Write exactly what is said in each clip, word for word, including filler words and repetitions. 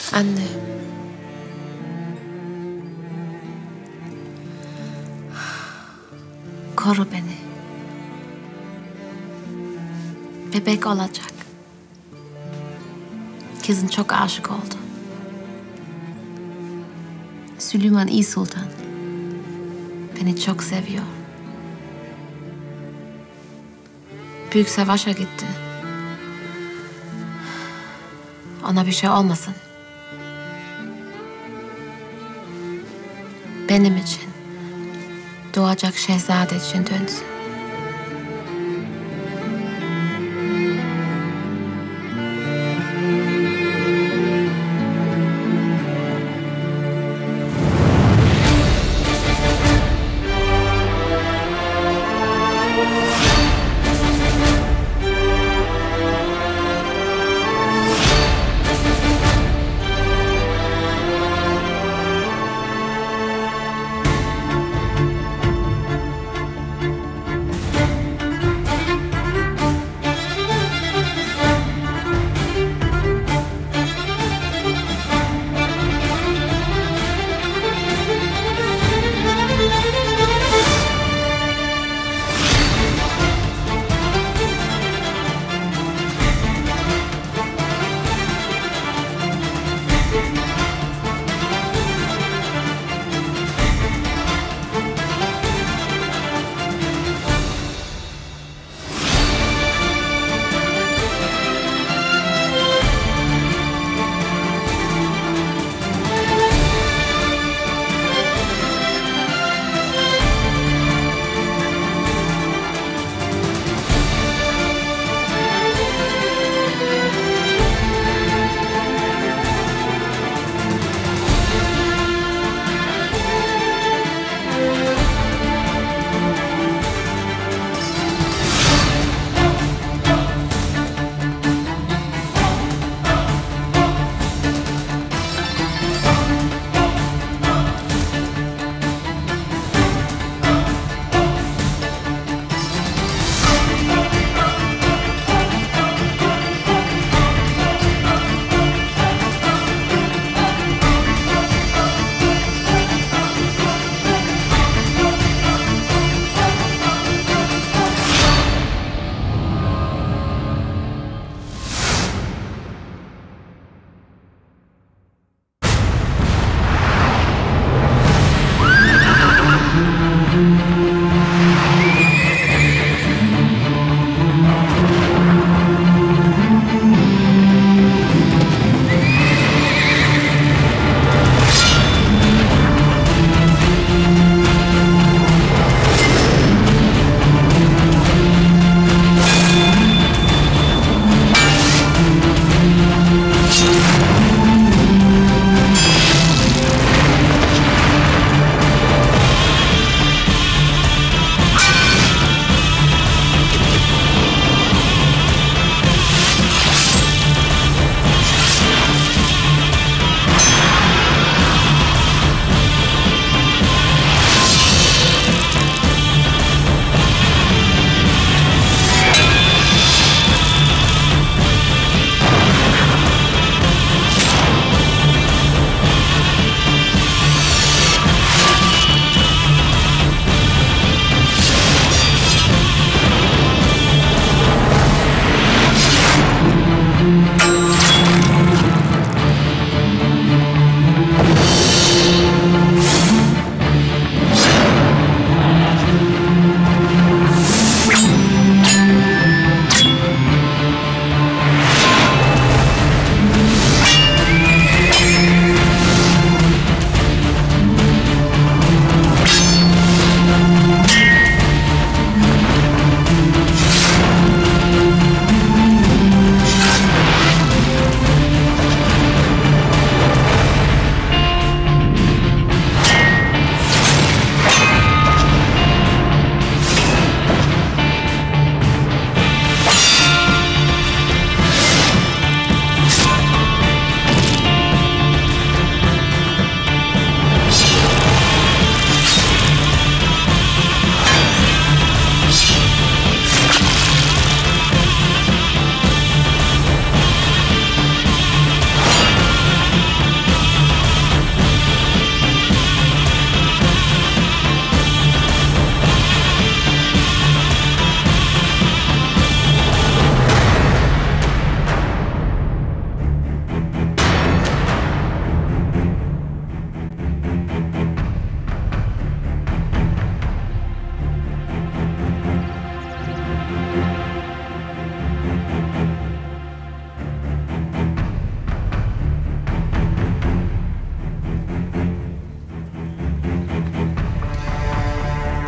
Anne. Koru beni. Bebek olacak. Kızın çok aşık oldu. Süleyman iyi sultan. Beni çok seviyor. Büyük savaşa gitti. Ona bir şey olmasın. Benim için, doğacak şehzade için dönsün.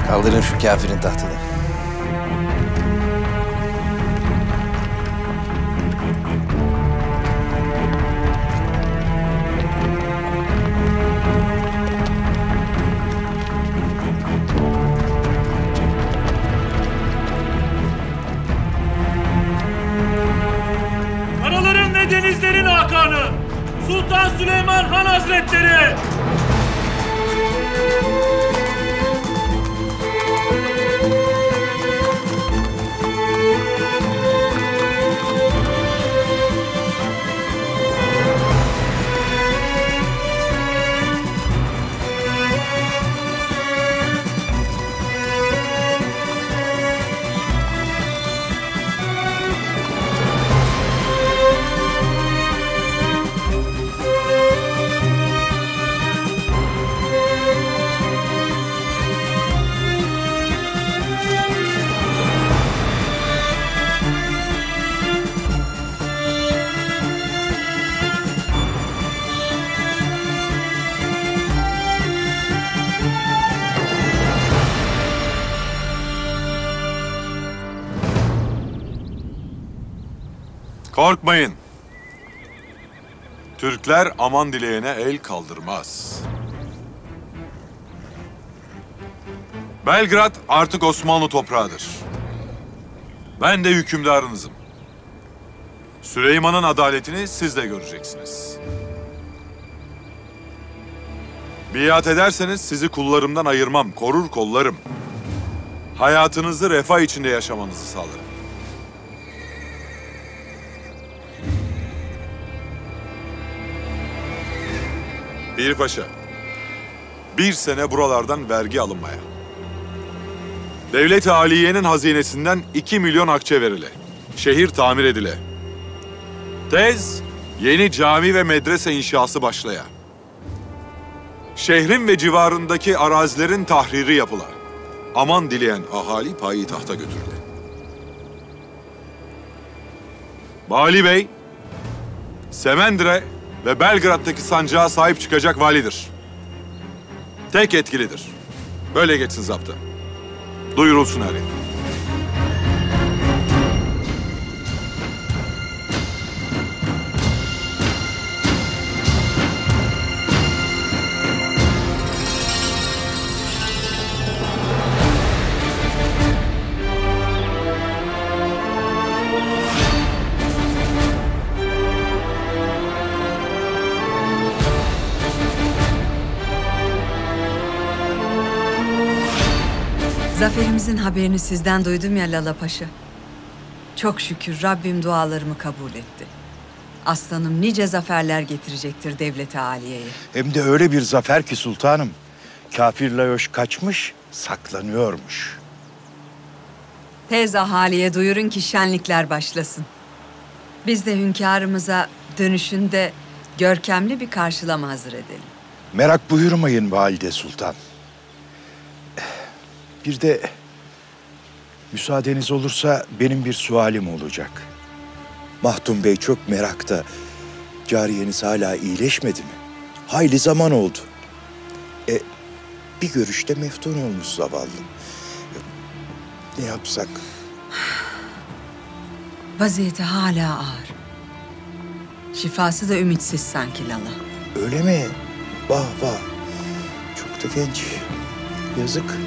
Kaldırın şu kafirin tahtını. Karaların ve denizlerin hakanı Sultan Süleyman Han Hazretleri! Korkmayın. Türkler aman dileyene el kaldırmaz. Belgrad artık Osmanlı toprağıdır. Ben de hükümdarınızım. Süleyman'ın adaletini siz de göreceksiniz. Biat ederseniz sizi kullarımdan ayırmam, korur kollarım. Hayatınızı refah içinde yaşamanızı sağlarım. Pir Paşa, bir sene buralardan vergi alınmaya. Devlet-i Aliye'nin hazinesinden iki milyon akçe verile. Şehir tamir edile. Tez, yeni cami ve medrese inşası başlaya. Şehrin ve civarındaki arazilerin tahriri yapıla. Aman dileyen ahali payitahta götürüle. Vali Bey, Semendre ve Belgrad'daki sancağa sahip çıkacak validir. Tek etkilidir. Böyle geçsin zaptı. Duyurulsun her yer. Zaferimizin haberini sizden duydum ya Lala Paşa. Çok şükür Rabbim dualarımı kabul etti. Aslanım nice zaferler getirecektir devlet-i Aliye'ye. Hem de öyle bir zafer ki sultanım. Kafir Layoş kaçmış, saklanıyormuş. Tez ahaliye duyurun ki şenlikler başlasın. Biz de hünkârımıza dönüşünde görkemli bir karşılama hazır edelim. Merak buyurmayın valide sultan. Bir de müsaadeniz olursa benim bir sualim olacak. Mahdum Bey çok merakta. Cariyeniz hala iyileşmedi mi? Hayli zaman oldu. E, bir görüşte meftun olmuş zavallı. Ne yapsak? Vaziyeti hala ağır. Şifası da ümitsiz sanki Lala. Öyle mi? Vah vah. Çok da genç. Yazık.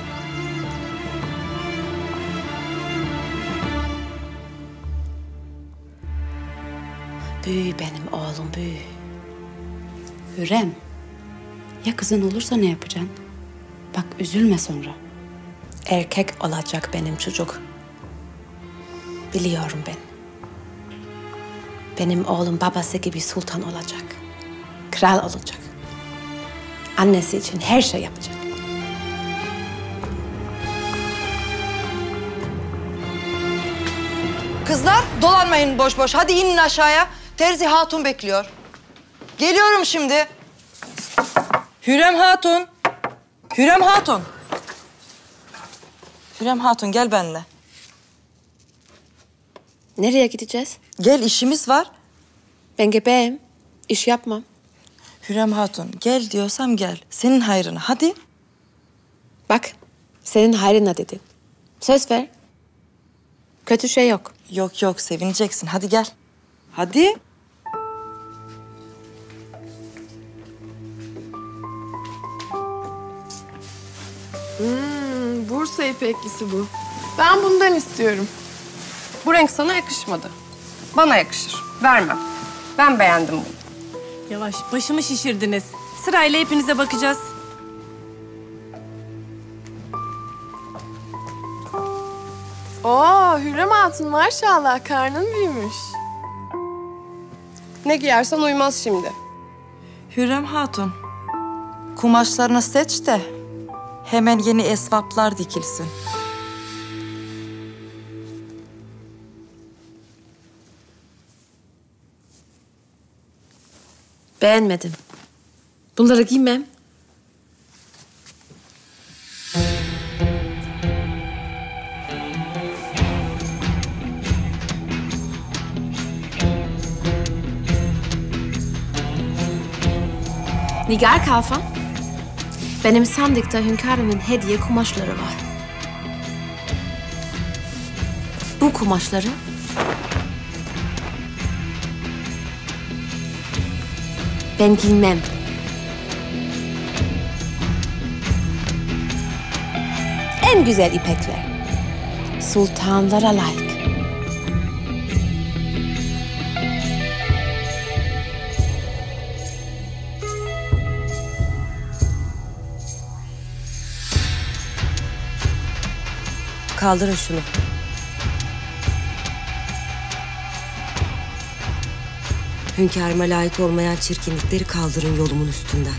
Büyü benim oğlum, büyü. Hürrem, ya kızın olursa ne yapacaksın? Bak üzülme sonra. Erkek olacak benim çocuk. Biliyorum ben. Benim oğlum babası gibi sultan olacak. Kral olacak. Annesi için her şey yapacak. Kızlar dolanmayın boş boş. Hadi inin aşağıya. Terzi Hatun bekliyor. Geliyorum şimdi. Hürrem Hatun. Hürrem Hatun. Hürrem Hatun gel benimle. Nereye gideceğiz? Gel işimiz var. Ben gebeyim. İş yapmam. Hürrem Hatun gel diyorsam gel. Senin hayrına hadi. Bak Senin hayrına dedim. Söz ver. Kötü şey yok. Yok yok, sevineceksin. Hadi gel. Hadi. Hmm, Bursa ipeklisi bu. Ben bundan istiyorum. Bu renk sana yakışmadı. Bana yakışır. Vermem. Ben beğendim bunu. Yavaş, başımı şişirdiniz. Sırayla hepinize bakacağız. Oo, Hürrem Hatun maşallah karnın büyümüş. Ne giyersen uymaz şimdi. Hürrem Hatun, kumaşlarını seç de hemen yeni esvaplar dikilsin. Beğenmedim. Bunları giymem. Nigar Kalfa, benim sandıkta hünkârımın hediye kumaşları var. Bu kumaşları ben giymem. En güzel ipekler. Sultanlara layık. Kaldırın şunu. Hünkârıma layık olmayan çirkinlikleri kaldırın yolumun üstünden.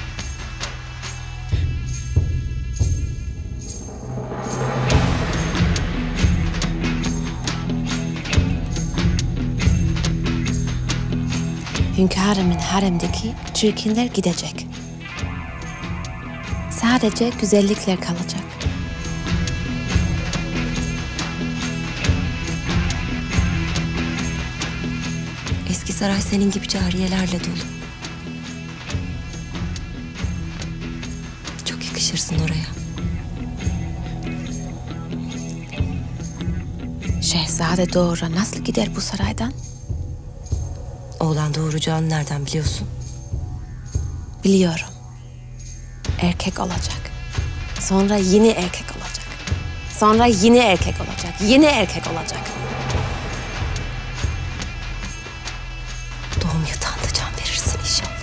Hünkârımın haremdeki çirkinler gidecek. Sadece güzellikler kalacak. Eski saray senin gibi cariyelerle dolu. Çok yakışırsın oraya. Şehzade doğura nasıl gider bu saraydan? Oğlan doğuracağını nereden biliyorsun? Biliyorum. Erkek olacak. Sonra yeni erkek olacak. Sonra yeni erkek olacak. Yeni erkek olacak. Doğum yatağında can verirsin inşallah.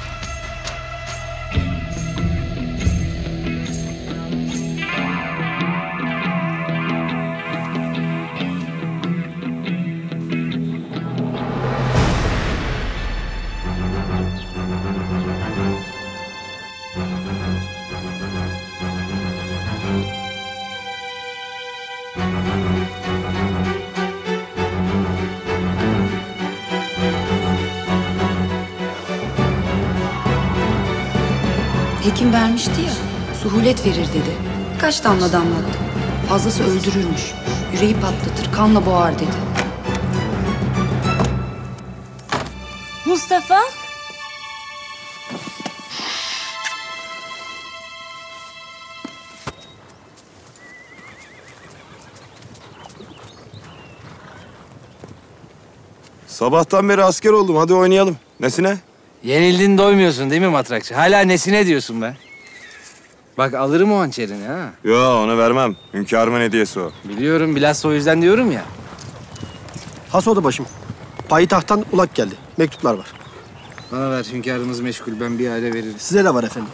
Hekim vermişti ya, suhulet verir dedi. Kaç damla damlattı. Fazlası öldürürmüş. Yüreği patlatır, kanla boğar dedi. Mustafa? Sabahtan beri asker oldum. Hadi oynayalım. Nesine? Yenildin doymuyorsun değil mi matrakçı? Hala nesine diyorsun be? Bak alırım o hançerini ha. Yo onu vermem. Hünkârımın hediyesi o. Biliyorum bilhassa o yüzden diyorum ya. Has oldu başım. Payitahttan ulak geldi. Mektuplar var. Bana ver hünkârımız meşgul ben bir aile veririm. Size de var efendim.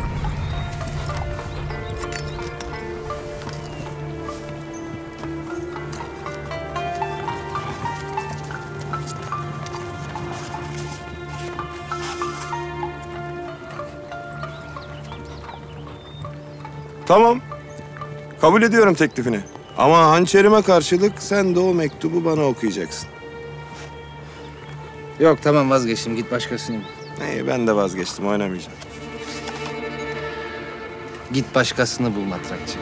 Tamam. Kabul ediyorum teklifini. Ama hançerime karşılık sen de o mektubu bana okuyacaksın. Yok tamam vazgeçtim git başkasını bul. İyi ben de vazgeçtim oynamayacağım. Git başkasını bul matrakçı.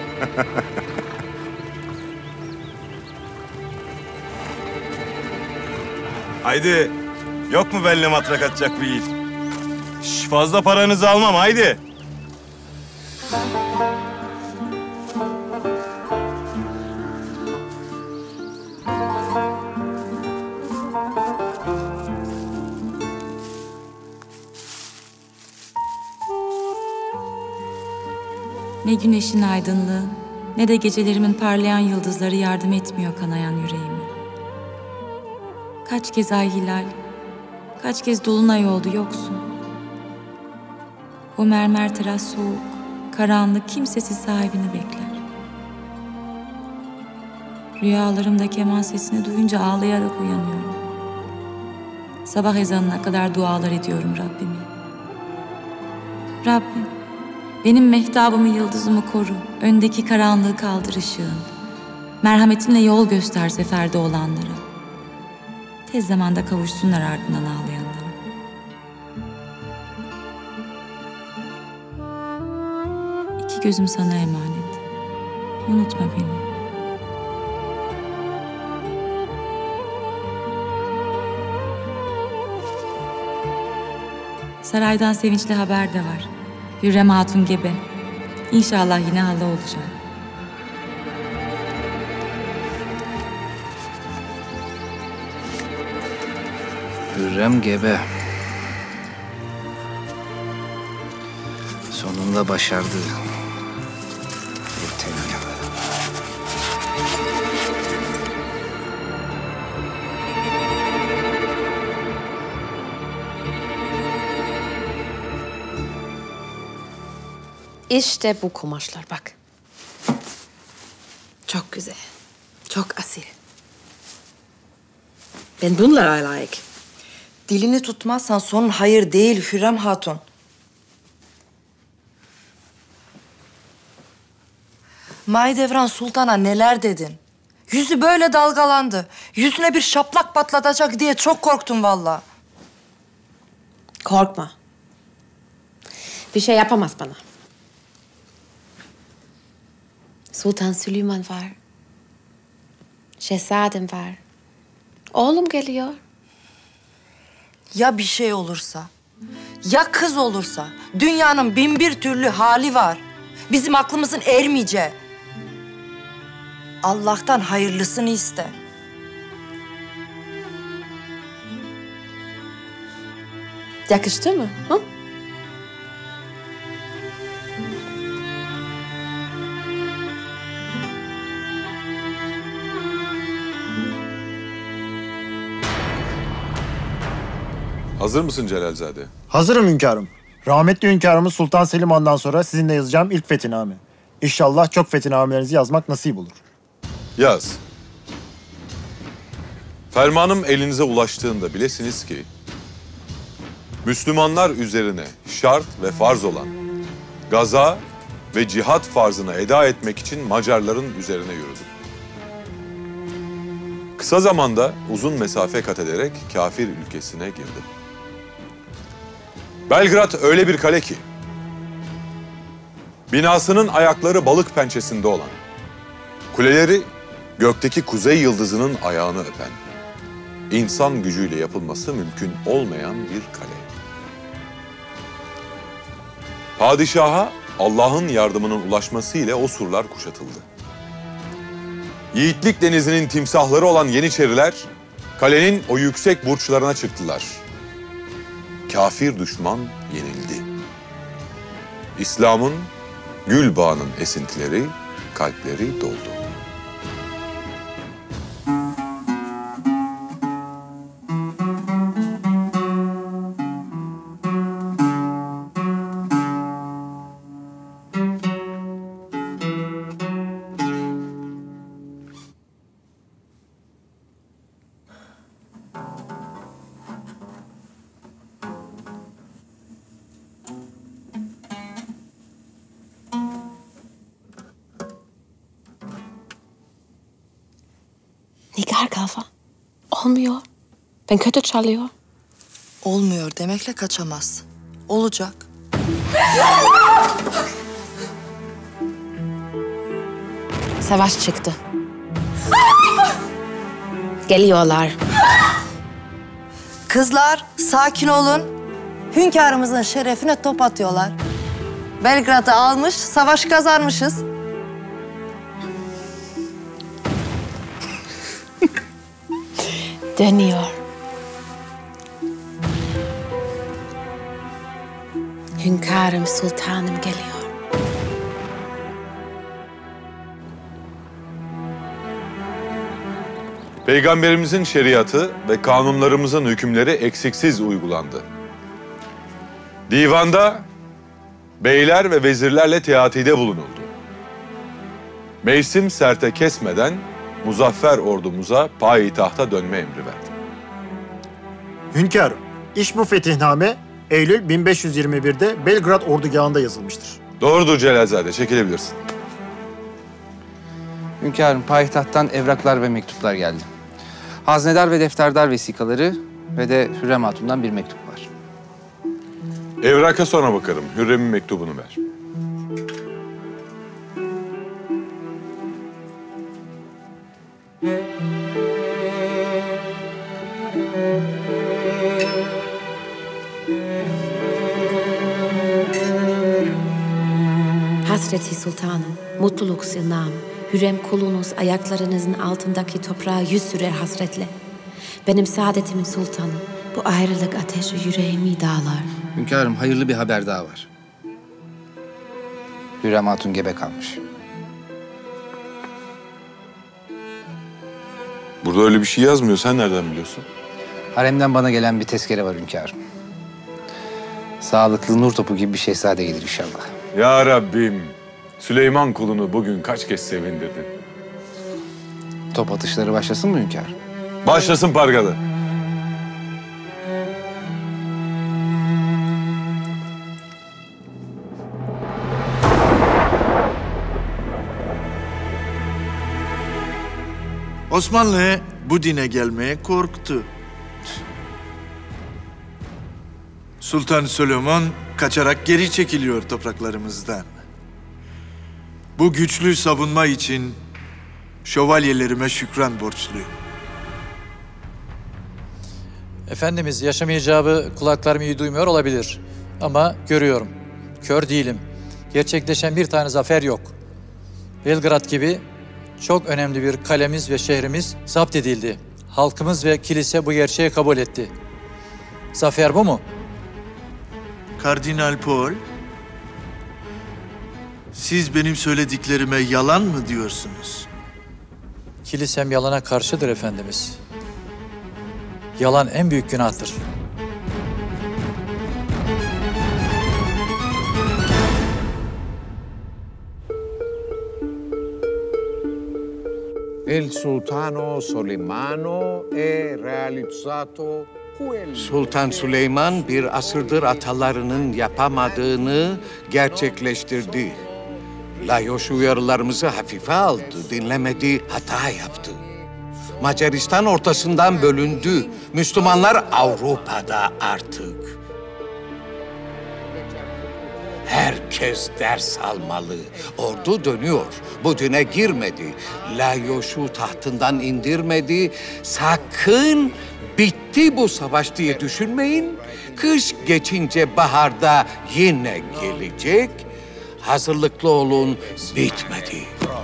Haydi. Yok mu benimle matrak atacak bir yiğit? Şş, fazla paranızı almam haydi. Ne güneşin aydınlığı, ne de gecelerimin parlayan yıldızları yardım etmiyor kanayan yüreğime. Kaç kez ay hilal, kaç kez dolunay oldu yoksun. O mermer teras soğuk, karanlık, kimsesiz sahibini bekler. Rüyalarımda keman sesini duyunca ağlayarak uyanıyorum. Sabah ezanına kadar dualar ediyorum Rabbime. Rabbim, benim mehtabımı, yıldızımı koru. Öndeki karanlığı kaldır ışığın. Merhametinle yol göster seferde olanlara. Tez zamanda kavuşsunlar ardından ağlayanlara. İki gözüm sana emanet. Unutma beni. Saraydan sevinçli haber de var. Hürrem Hatun gebe. İnşallah yine hala olacak. Hürrem gebe. Sonunda başardı. Yeteneği. İşte bu kumaşlar bak. Çok güzel. Çok asil. Ben bunlara layık. Dilini tutmazsan sonun hayır değil Hürrem Hatun. Mahidevran Sultan'a neler dedin? Yüzü böyle dalgalandı. Yüzüne bir şaplak patlatacak diye çok korktum vallahi. Korkma. Bir şey yapamaz bana. Sultan Süleyman var. Şehzadem var. Oğlum geliyor. Ya bir şey olursa? Ya kız olursa? Dünyanın bin bir türlü hali var. Bizim aklımızın ermeyeceği. Allah'tan hayırlısını iste. Yakıştı mı? Hı? Hazır mısın Celalzade? Hazırım hünkârım. Rahmetli hünkârımız Sultan Selim Han'dan sonra sizinle yazacağım ilk fethiname. İnşallah çok fethinamelerinizi yazmak nasip olur. Yaz. Fermanım elinize ulaştığında bilesiniz ki Müslümanlar üzerine şart ve farz olan gaza ve cihat farzını eda etmek için Macarların üzerine yürüdüm. Kısa zamanda uzun mesafe kat ederek kafir ülkesine girdim. Belgrad öyle bir kale ki, binasının ayakları balık pençesinde olan, kuleleri gökteki kuzey yıldızının ayağını öpen, insan gücüyle yapılması mümkün olmayan bir kale. Padişaha Allah'ın yardımının ulaşması ile o surlar kuşatıldı. Yiğitlik denizinin timsahları olan Yeniçeriler, kalenin o yüksek burçlarına çıktılar. Kafir düşman yenildi. İslam'ın gül bağının esintileri, kalpleri doldu. Nigar kafa. Olmuyor. Ben kötü çalıyor. Olmuyor demekle kaçamaz. Olacak. Savaş çıktı. Geliyorlar. Kızlar sakin olun. Hünkârımızın şerefine top atıyorlar. Belgrad'ı almış, savaş kazanmışız. Dönüyor. Hünkârım sultanım geliyor. Peygamberimizin şeriatı ve kanunlarımızın hükümleri eksiksiz uygulandı. Divanda beyler ve vezirlerle teatide bulunuldu. Mevsim serte kesmeden muzaffer ordumuza payitahta dönme emri verdi. Hünkârım, iş bu fetihname Eylül bin beş yüz yirmi bir'de Belgrad ordugahında yazılmıştır. Doğrudur Celalzade, çekilebilirsin. Hünkârım, payitahttan evraklar ve mektuplar geldi. Haznedar ve defterdar vesikaları ve de Hürrem Hatun'dan bir mektup var. Evraka sonra bakarım. Hürrem'in mektubunu ver. Hazreti Sultanım, mutluluk silnam. Hürrem kulunuz ayaklarınızın altındaki toprağa yüz sürer hasretle. Benim saadetimin sultanı, bu ayrılık ateşi yüreğimi dağlar. Hünkârım, hayırlı bir haber daha var. Hürrem Hatun gebe kalmış. Burada öyle bir şey yazmıyor. Sen nereden biliyorsun? Haremden bana gelen bir tezkere var hünkârım. Sağlıklı nur topu gibi bir şehzade gelir inşallah. Ya Rabbim, Süleyman kulunu bugün kaç kez sevindirdin. Top atışları başlasın mı hünkârım? Başlasın Pargalı. Osmanlı bu dine gelmeye korktu. Sultan Süleyman kaçarak geri çekiliyor topraklarımızdan. Bu güçlü savunma için şövalyelerime şükran borçluyum. Efendimiz, yaşam icabı kulaklarım iyi duymuyor olabilir. Ama görüyorum. Kör değilim. Gerçekleşen bir tane zafer yok. Belgrad gibi çok önemli bir kalemiz ve şehrimiz zapt edildi. Halkımız ve kilise bu gerçeği kabul etti. Zafer bu mu? Kardinal Paul, siz benim söylediklerime yalan mı diyorsunuz? Kilisem yalana karşıdır Efendimiz. Yalan en büyük günahtır. Il sultano Solimano è realizzato. Sultan Süleyman bir asırdır atalarının yapamadığını gerçekleştirdi. Lajos uyarılarımızı hafife aldı, dinlemedi, hata yaptı. Macaristan ortasından bölündü. Müslümanlar Avrupa'da artık. Herkes ders almalı. Ordu dönüyor. Bu dine girmedi. Lajos'u tahtından indirmedi. Sakın bitti bu savaş diye düşünmeyin. Kış geçince baharda yine gelecek. Hazırlıklı olun, bitmedi.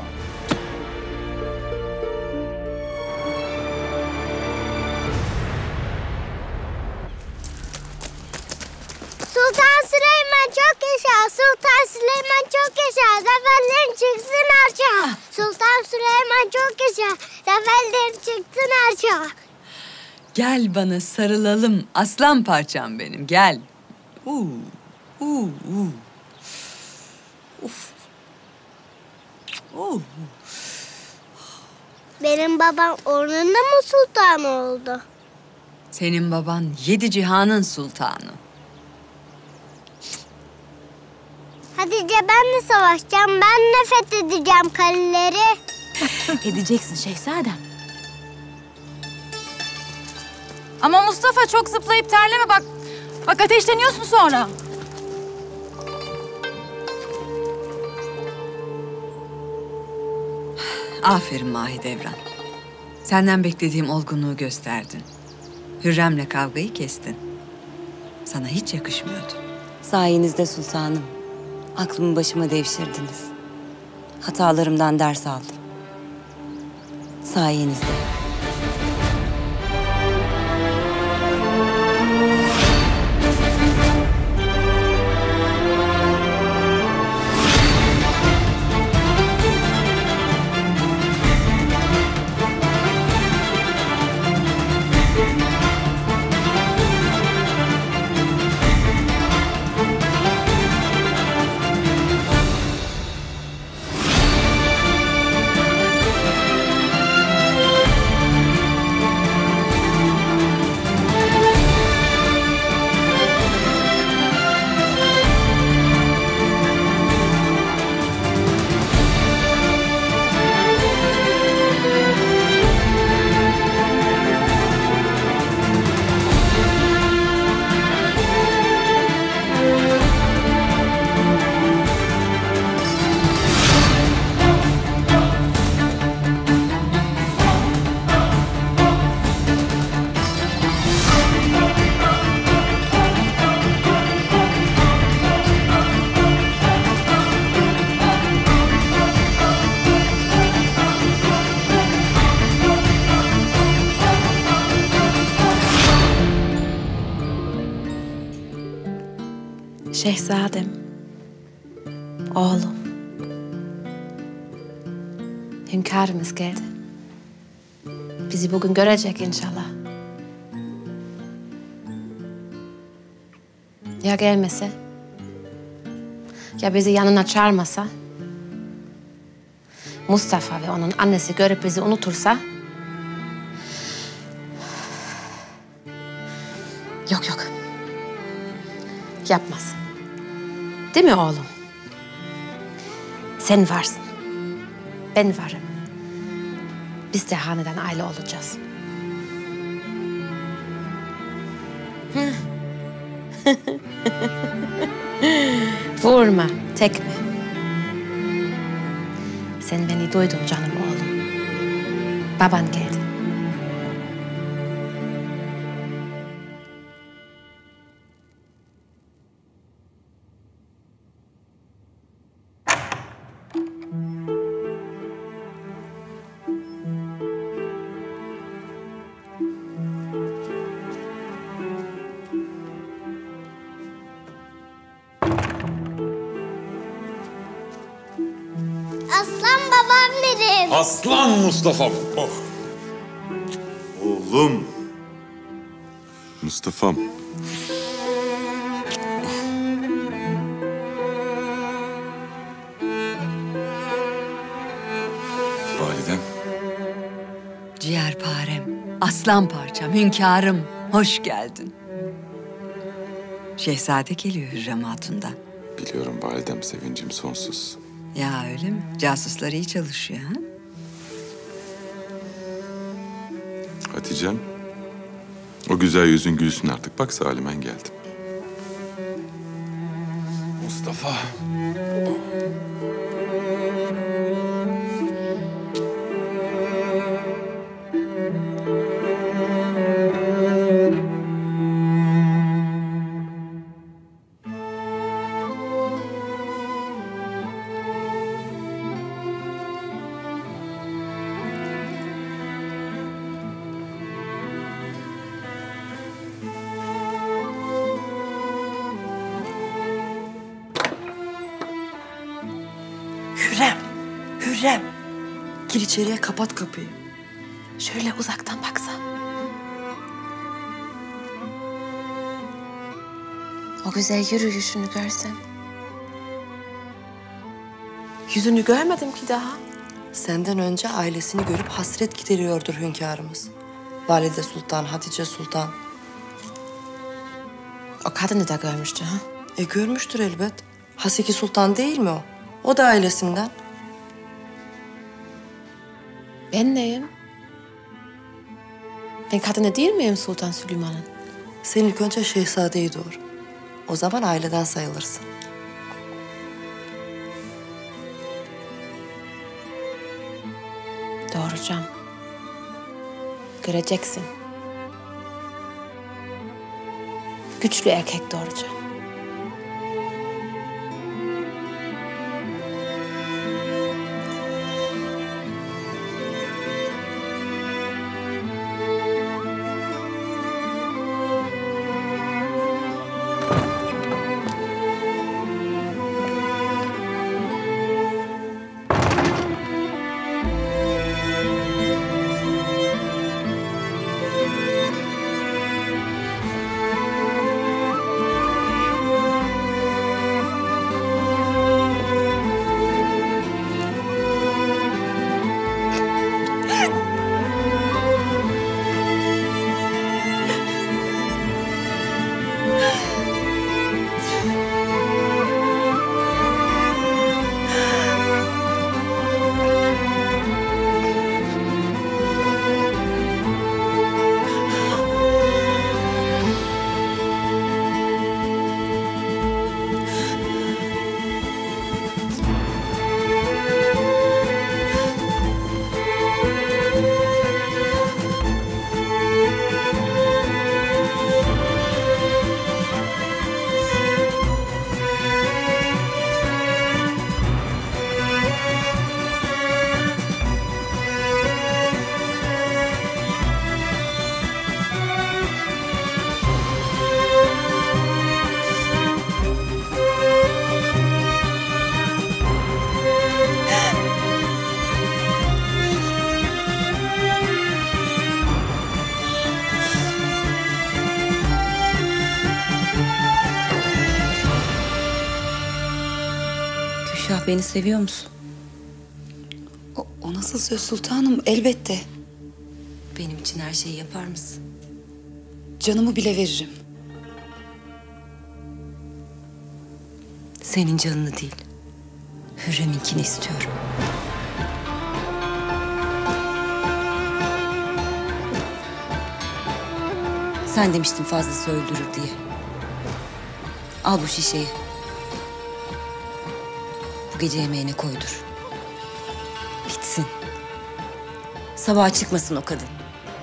Sultan Süleyman çok yaşa. Sultan Süleyman çok yaşa. Zaferlerin çıksın arşa. Sultan Süleyman çok yaşa. Zaferlerin çıksın arşa. Gel bana sarılalım aslan parçam benim, gel. Uu, uu, uu. Uf. Uh. Benim babam ornunda mı sultan oldu? Senin baban yedi cihanın sultanı. Hatice, ben de savaşacağım. Ben de fethedeceğim kaleleri. Edeceksin şehzadem. Ama Mustafa, çok zıplayıp terleme bak. Bak ateşleniyorsun sonra. Aferin Mahidevran. Senden beklediğim olgunluğu gösterdin. Hürrem'le kavgayı kestin. Sana hiç yakışmıyordu. Sayenizde sultanım. Aklımı başıma devşirdiniz. Hatalarımdan ders aldım. Sayenizde. Şehzadem, oğlum, hünkârımız geldi. Bizi bugün görecek inşallah. Ya gelmese? Ya bizi yanına çağırmasa? Mustafa ve onun annesi görüp bizi unutursa? Yok yok. Yapmaz. Değil mi oğlum? Sen varsın. Ben varım. Biz de hanedan aile olacağız. Vurma, tekme. Sen beni duydun canım oğlum. Baban geldi. Aslan babam benim. Aslan Mustafa'm. Oh. Oğlum. Mustafa'm. Validem. Ciğerparem, aslan parçam, hünkârım, hoş geldin. Şehzade geliyor Hürrem Hatun'dan. Biliyorum validem, sevincim sonsuz. Ya öyle mi? Casuslar iyi çalışıyor ha? Hatice'm, o güzel yüzün gülsün artık. Bak Salimen geldi. Mustafa. Hürrem, Hürrem. Gir içeriye, kapat kapıyı. Şöyle uzaktan baksa. O güzel yürüyüşünü görsen. Yüzünü görmedim ki daha. Senden önce ailesini görüp hasret gideriyordur hünkârımız. Valide Sultan, Hatice Sultan. O kadını da görmüştü ha? E görmüştür elbet. Haseki Sultan değil mi o? O da ailesinden. Ben neyim? Ben kadını değil miyim Sultan Süleyman'ın? Sen ilk önce şehzadeyi doğur. O zaman aileden sayılırsın. Doğuracağım. Göreceksin. Güçlü erkek doğuracağım. Gülşah, beni seviyor musun? O, o nasıl söz sultanım? Elbette. Benim için her şeyi yapar mısın? Canımı bile veririm. Senin canını değil, Hürrem'inkini istiyorum. Sen demiştin fazlası öldürür diye. Al bu şişeyi. Bu gece yemeğine koydur. Bitsin. Sabaha çıkmasın o kadın.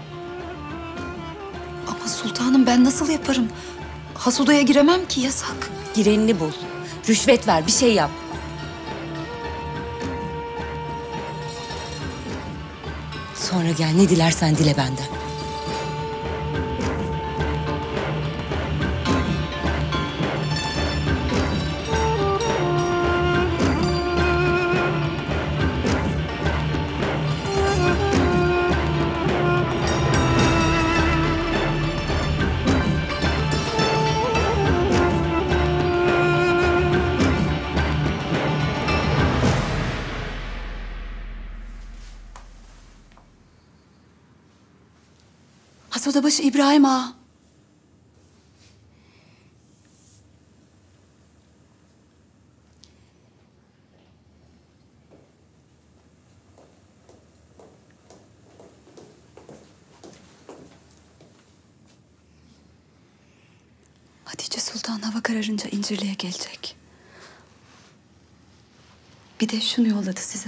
Ama sultanım ben nasıl yaparım? Has odaya giremem ki, yasak. Girenini bul. Rüşvet ver, bir şey yap. Sonra gel, ne dilersen dile benden. Hasodabaşı İbrahim Ağa. Hatice Sultan hava kararınca İncirli'ye gelecek. Bir de şunu yolladı size.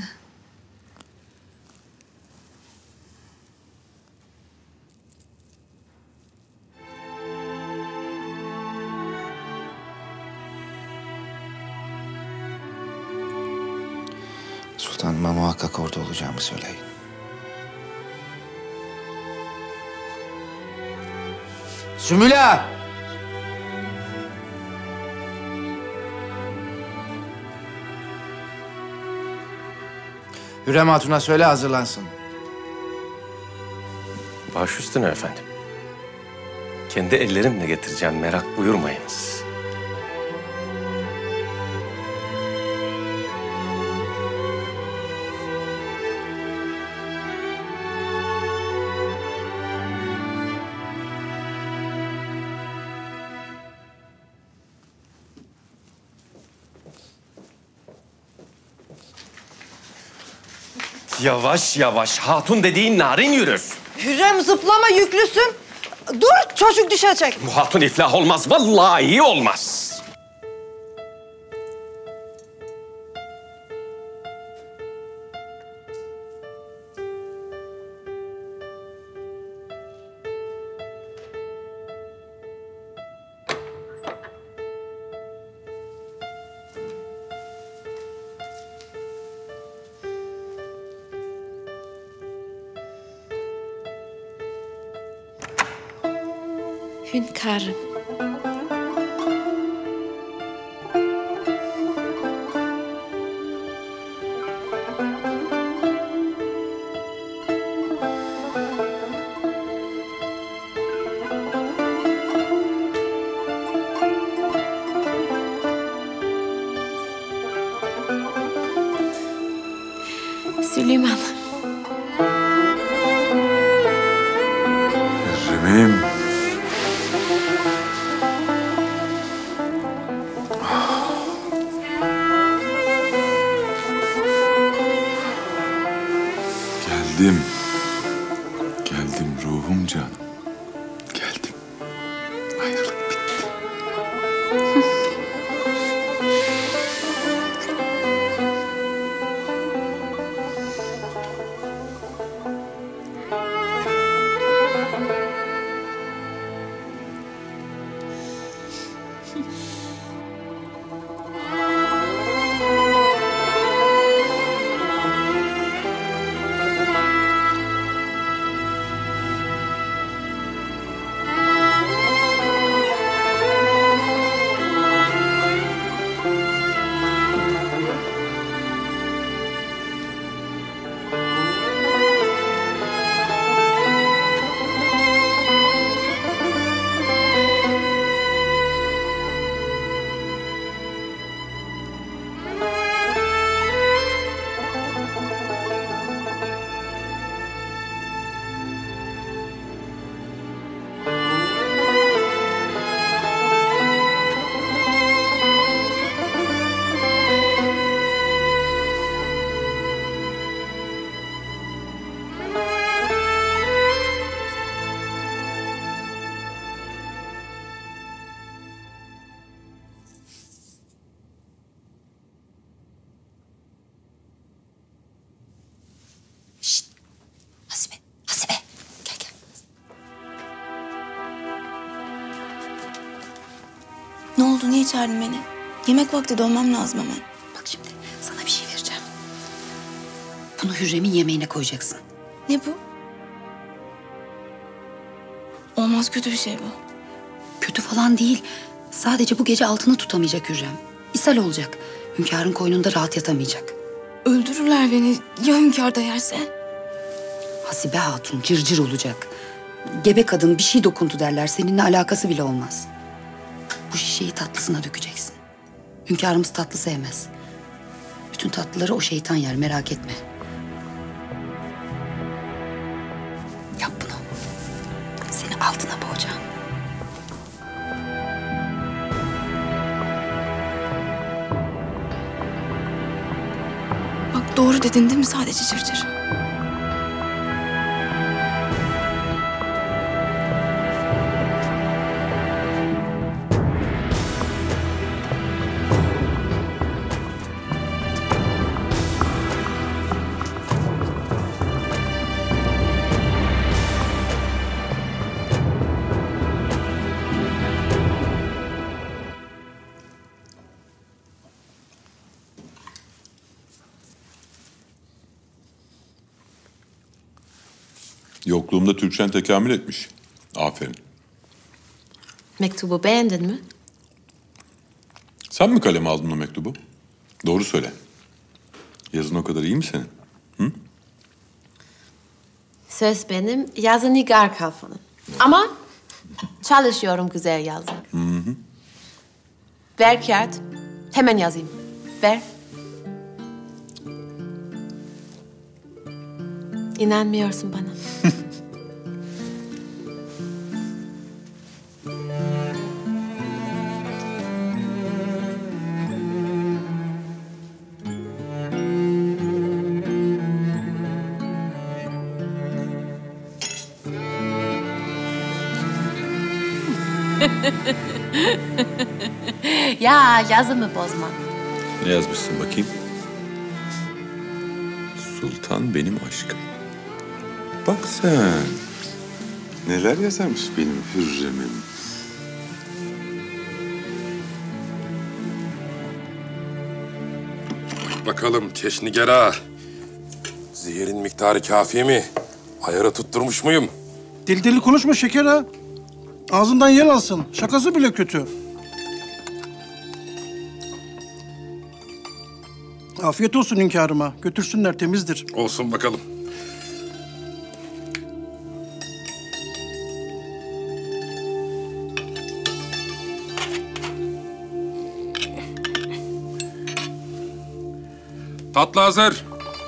Sultanıma muhakkak orada olacağımı söyleyin. Sümüla! Hürrem Hatun'a söyle hazırlansın. Baş üstüne efendim. Kendi ellerimle getireceğim, merak buyurmayınız. Yavaş yavaş, hatun dediğin narin yürür. Hürrem zıplama, yüklüsün. Dur, çocuk düşecek. Bu hatun iflah olmaz, vallahi olmaz. Hünkârım. Süleyman. Hürrem'im. Geldim. Geldim ruhum canım. Geldim. Ayrılık bitti. oldu? Niye çağırdın beni? Yemek vakti dönmem lazım hemen. Bak şimdi sana bir şey vereceğim. Bunu Hürrem'in yemeğine koyacaksın. Ne bu? Olmaz, kötü bir şey bu. Kötü falan değil. Sadece bu gece altını tutamayacak Hürrem. İshal olacak. Hünkârın koynunda rahat yatamayacak. Öldürürler beni. Ya hünkâr da yerse? Hasibe Hatun cırcır olacak. Gebe kadın bir şey dokundu derler. Seninle alakası bile olmaz. Bu şişeyi tatlısına dökeceksin. Hünkârımız tatlı sevmez. Bütün tatlıları o şeytan yer, merak etme. Yap bunu. Seni altına boğacağım. Bak doğru dedin değil mi? Sadece cırcır. Yokluğumda Türkçen tekamül etmiş. Aferin. Mektubu beğendin mi? Sen mi kaleme aldın o mektubu? Doğru söyle. Yazın o kadar iyi mi senin? Hı? Söz benim, yazı Nigar Kalfa'nın. Ama çalışıyorum güzel yazı. Hı hı. Ver kağıt, hemen yazayım. Ver. İnanmıyorsun bana. Ya yazımı bozma. Ne yazmışsın bakayım? Sultan benim aşkım. Bak sen. Neler yazarmış benim Hürrem'im. Bakalım Keşnigera. Zehirin miktarı kafi mi? Ayarı tutturmuş muyum? Deli deli konuşma şeker ha. Ağzından yel alsın. Şakası bile kötü. Afiyet olsun hünkârıma. Götürsünler, temizdir. Olsun bakalım. Tatlı hazır.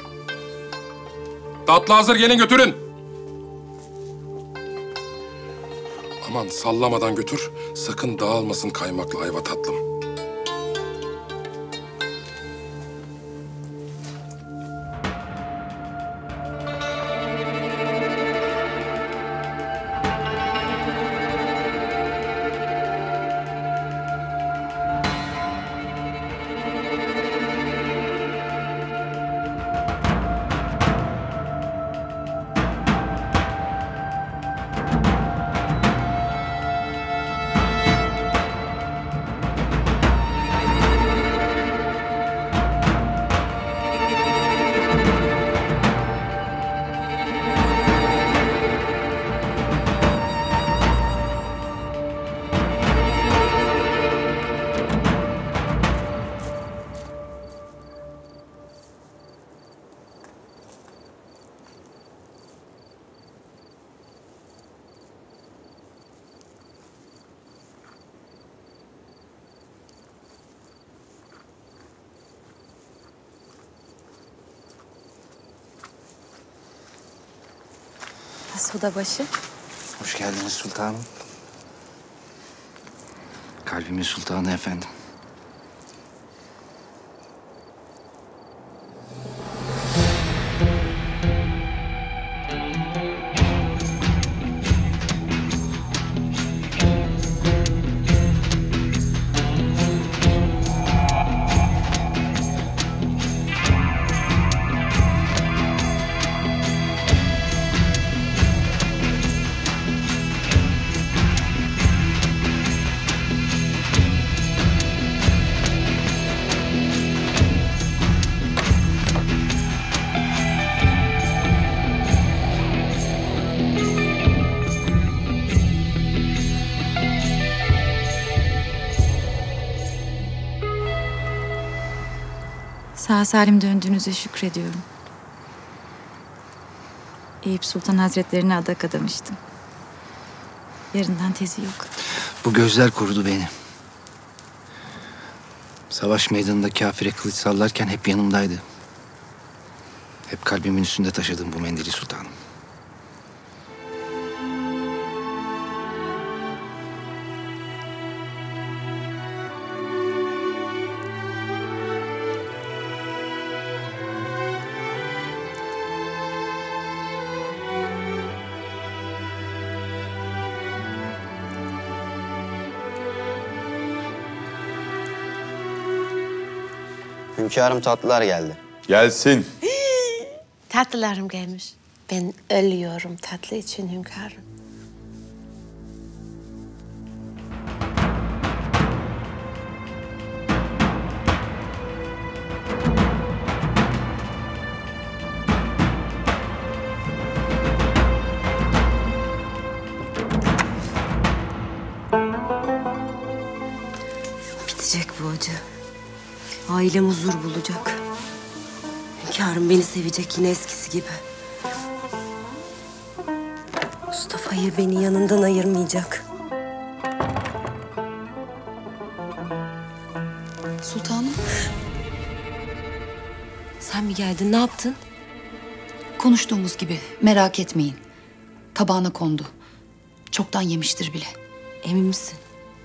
Tatlı hazır, gelin götürün. Aman sallamadan götür. Sakın dağılmasın kaymaklı ayva tatlım. Sudabaşı. Hoş geldiniz sultanım. Kalbimin sultanı efendim. Sağ salim döndüğünüze şükrediyorum. Eyüp Sultan Hazretlerine adak adamıştım. Yarından tezi yok. Bu gözler korudu beni. Savaş meydanında kafire kılıç sallarken hep yanımdaydı. Hep kalbimin üstünde taşıdım bu mendili sultanım. Hünkârım tatlılar geldi. Gelsin. Tatlılarım gelmiş. Ben ölüyorum tatlı için hünkârım. Bitecek bu acı. Ailem huzur bulacak. Hünkârım beni sevecek yine eskisi gibi. Mustafa'yı beni yanından ayırmayacak. Sultanım. Sen mi geldin? Ne yaptın? Konuştuğumuz gibi merak etmeyin. Tabağına kondu. Çoktan yemiştir bile. Emin misin?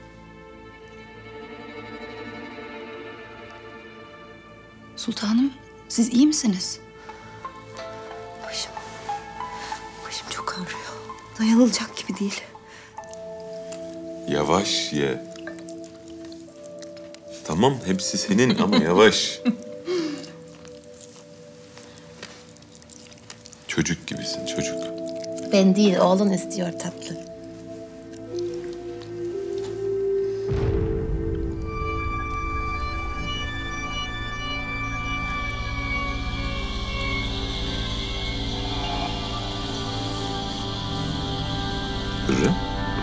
Sultanım, siz iyi misiniz? Başım, başım çok ağrıyor. Dayanılacak gibi değil. Yavaş ye. Tamam, hepsi senin ama yavaş. Çocuk gibisin, çocuk. Ben değil, oğlun istiyor tatlı. Hürrem.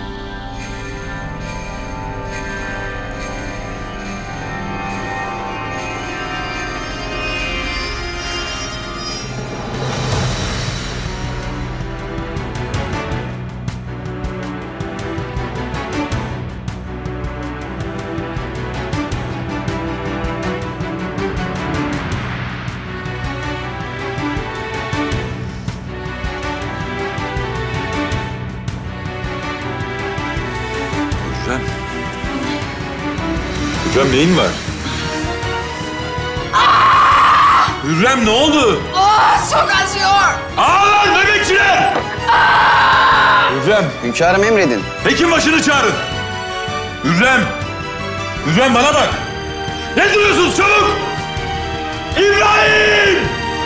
Hürrem. Hürrem neyin var? Hürrem ne oldu? Oh, çok acıyor. Ağlar bebekçiler! Hürrem. Hünkârım emredin. Hekim başını çağırın. Hürrem. Hürrem bana bak. Ne duruyorsunuz çabuk? İbrahim!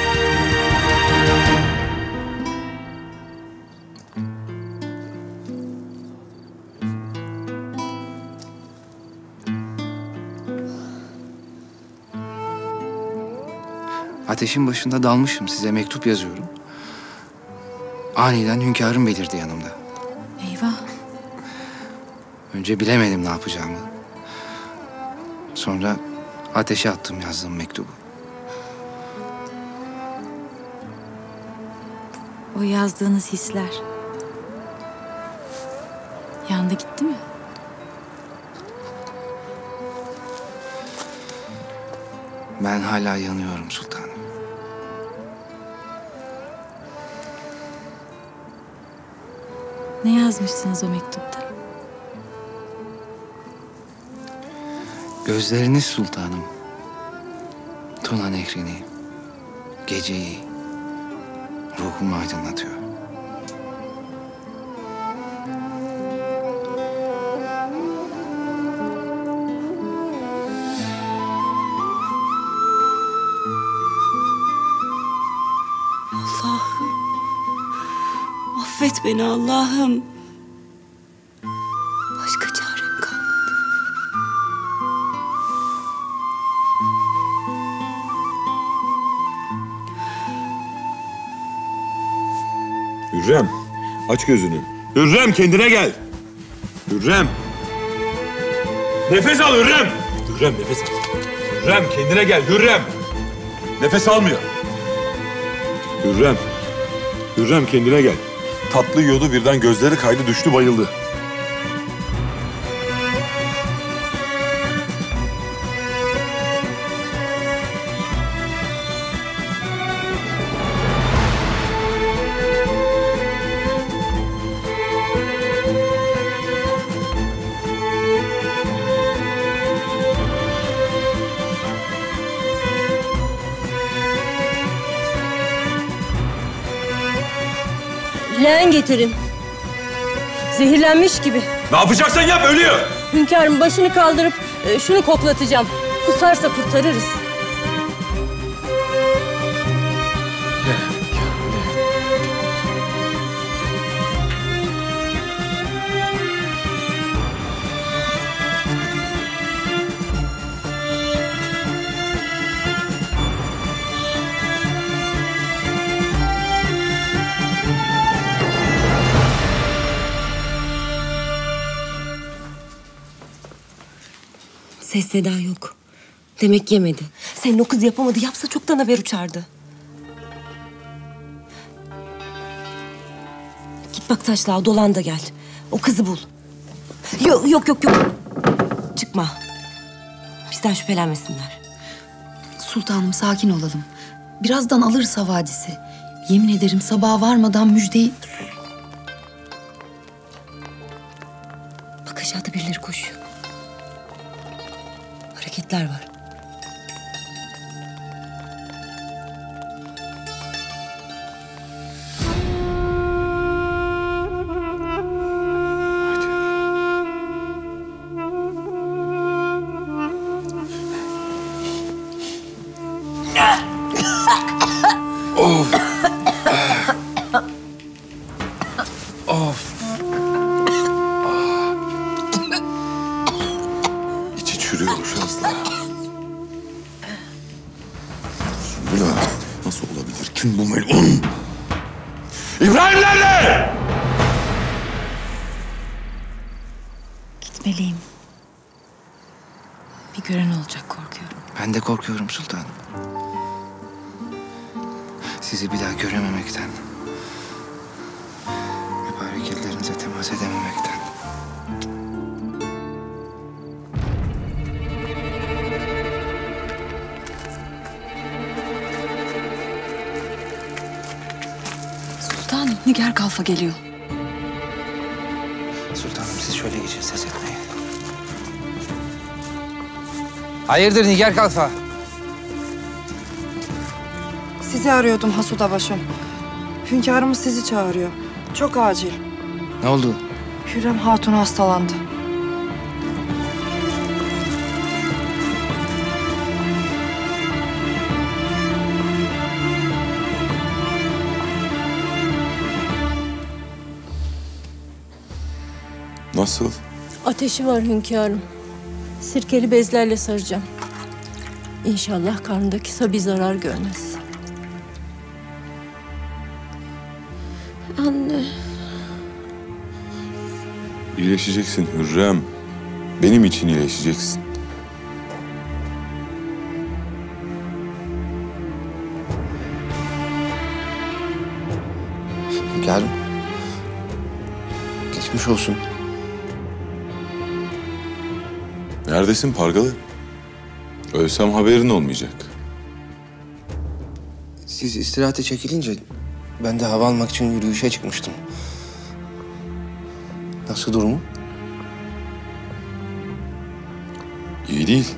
Ateşin başında dalmışım, size mektup yazıyorum. Aniden hünkârım belirdi yanımda. Eyvah. Önce bilemedim ne yapacağımı. Sonra ateşe attım yazdığım mektubu. O yazdığınız hisler yandı gitti mi? Ben hala yanıyorum sultanım. Ne yazmışsınız o mektupta? Gözleriniz sultanım. Tuna nehrini, geceyi, ruhumu aydınlatıyor. Allah'ım. Affet beni Allah'ım. Başka çarem kalmadı. Hürrem, aç gözünü. Hürrem kendine gel. Hürrem. Nefes al Hürrem. Hürrem nefes al. Hürrem kendine gel Hürrem. Nefes almıyor. Hürrem. Hürrem kendine gel. Tatlı yiyordu, birden gözleri kaydı, düştü, bayıldı. Leğen getirin. Zehirlenmiş gibi. Ne yapacaksan yap, ölüyor. Hünkârım başını kaldırıp e, şunu koklatacağım. Kusarsa kurtarırız. Ses seda yok. Demek yemedi. Senin o kız yapamadı. Yapsa çoktan haber uçardı. Git bak taşlığa, dolan da gel. O kızı bul. Yok yok yok yok. Çıkma. Bizden şüphelenmesinler. Sultanım sakin olalım. Birazdan alırız havadisi. Yemin ederim sabaha varmadan müjdeyi... Bak aşağıda birileri koşuyor. Hareketler var. Of. Of. İçi çürüyormuş hasta. Sümbül Ağa, nasıl olabilir? Kim bu melun? İbrahim nerede? Gitmeliyim. Bir gören olacak korkuyorum. Ben de korkuyorum sultanım. Sizi bir daha görememekten, mübarek ellerinize temas edememekten. Sultanım, Nigar Kalfa geliyor. Sultanım siz şöyle geçin, ses etmeyin. Hayırdır Nigar Kalfa? Sizi arıyordum Hasuda Başım. Hünkârımız sizi çağırıyor. Çok acil. Ne oldu? Hürrem Hatun hastalandı. Nasıl? Ateşi var hünkârım. Sirkeli bezlerle saracağım. İnşallah karnındaki sabi zarar görmez. Anne. İyileşeceksin Hürrem. Benim için iyileşeceksin. Hünkârım. Geçmiş olsun. Neredesin Pargalı? Ölsem haberin olmayacak. Siz istirahate çekilince ben de hava almak için yürüyüşe çıkmıştım. Nasıl durumu? İyi değil.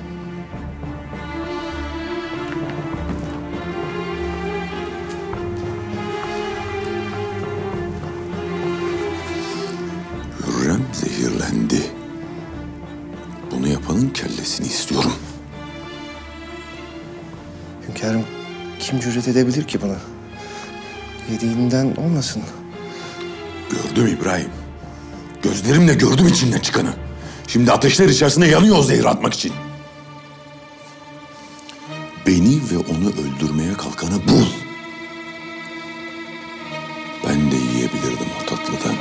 Hürrem zehirlendi. Bunu yapanın kellesini istiyorum. Hünkârım, kim cüret edebilir ki buna? Yediğinden olmasın. Gördüm İbrahim. Gözlerimle gördüm içinden çıkanı. Şimdi ateşler içerisinde yanıyor o zehri atmak için. Beni ve onu öldürmeye kalkanı bul. Ben de yiyebilirdim o tatlıdan.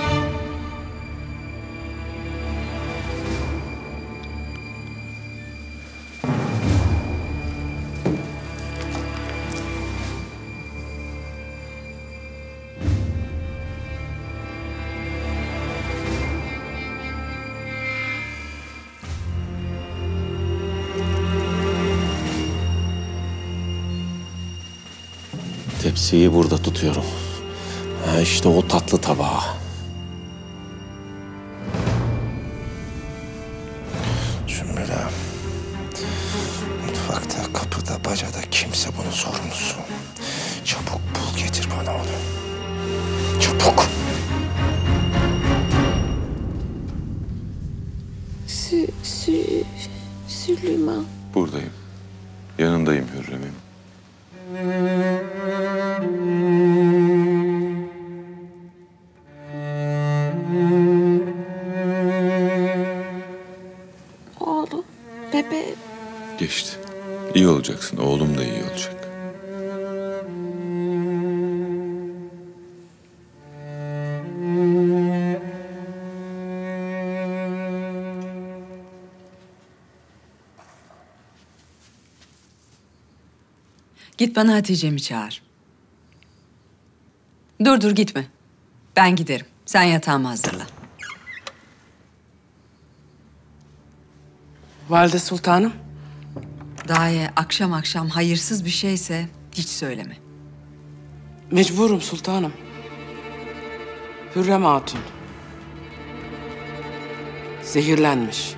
Tepsiyi burada tutuyorum. Ha işte o tatlı tabağı. Sümbüle. Mutfakta, kapıda, bacada kimse bunun sorumlusu. Çabuk bul getir bana onu. Çabuk. Sü, sü, Süleyman. Buradayım. Yanındayım Hürrem'im. Oğlum, bebeğim. Geçti. İyi olacaksın. Oğlum da iyi olacak. Git bana Hatice'mi çağır. Dur dur gitme. Ben giderim. Sen yatağımı hazırla. Valide Sultanım. Daye akşam akşam hayırsız bir şeyse hiç söyleme. Mecburum sultanım. Hürrem Hatun. Zehirlenmiş.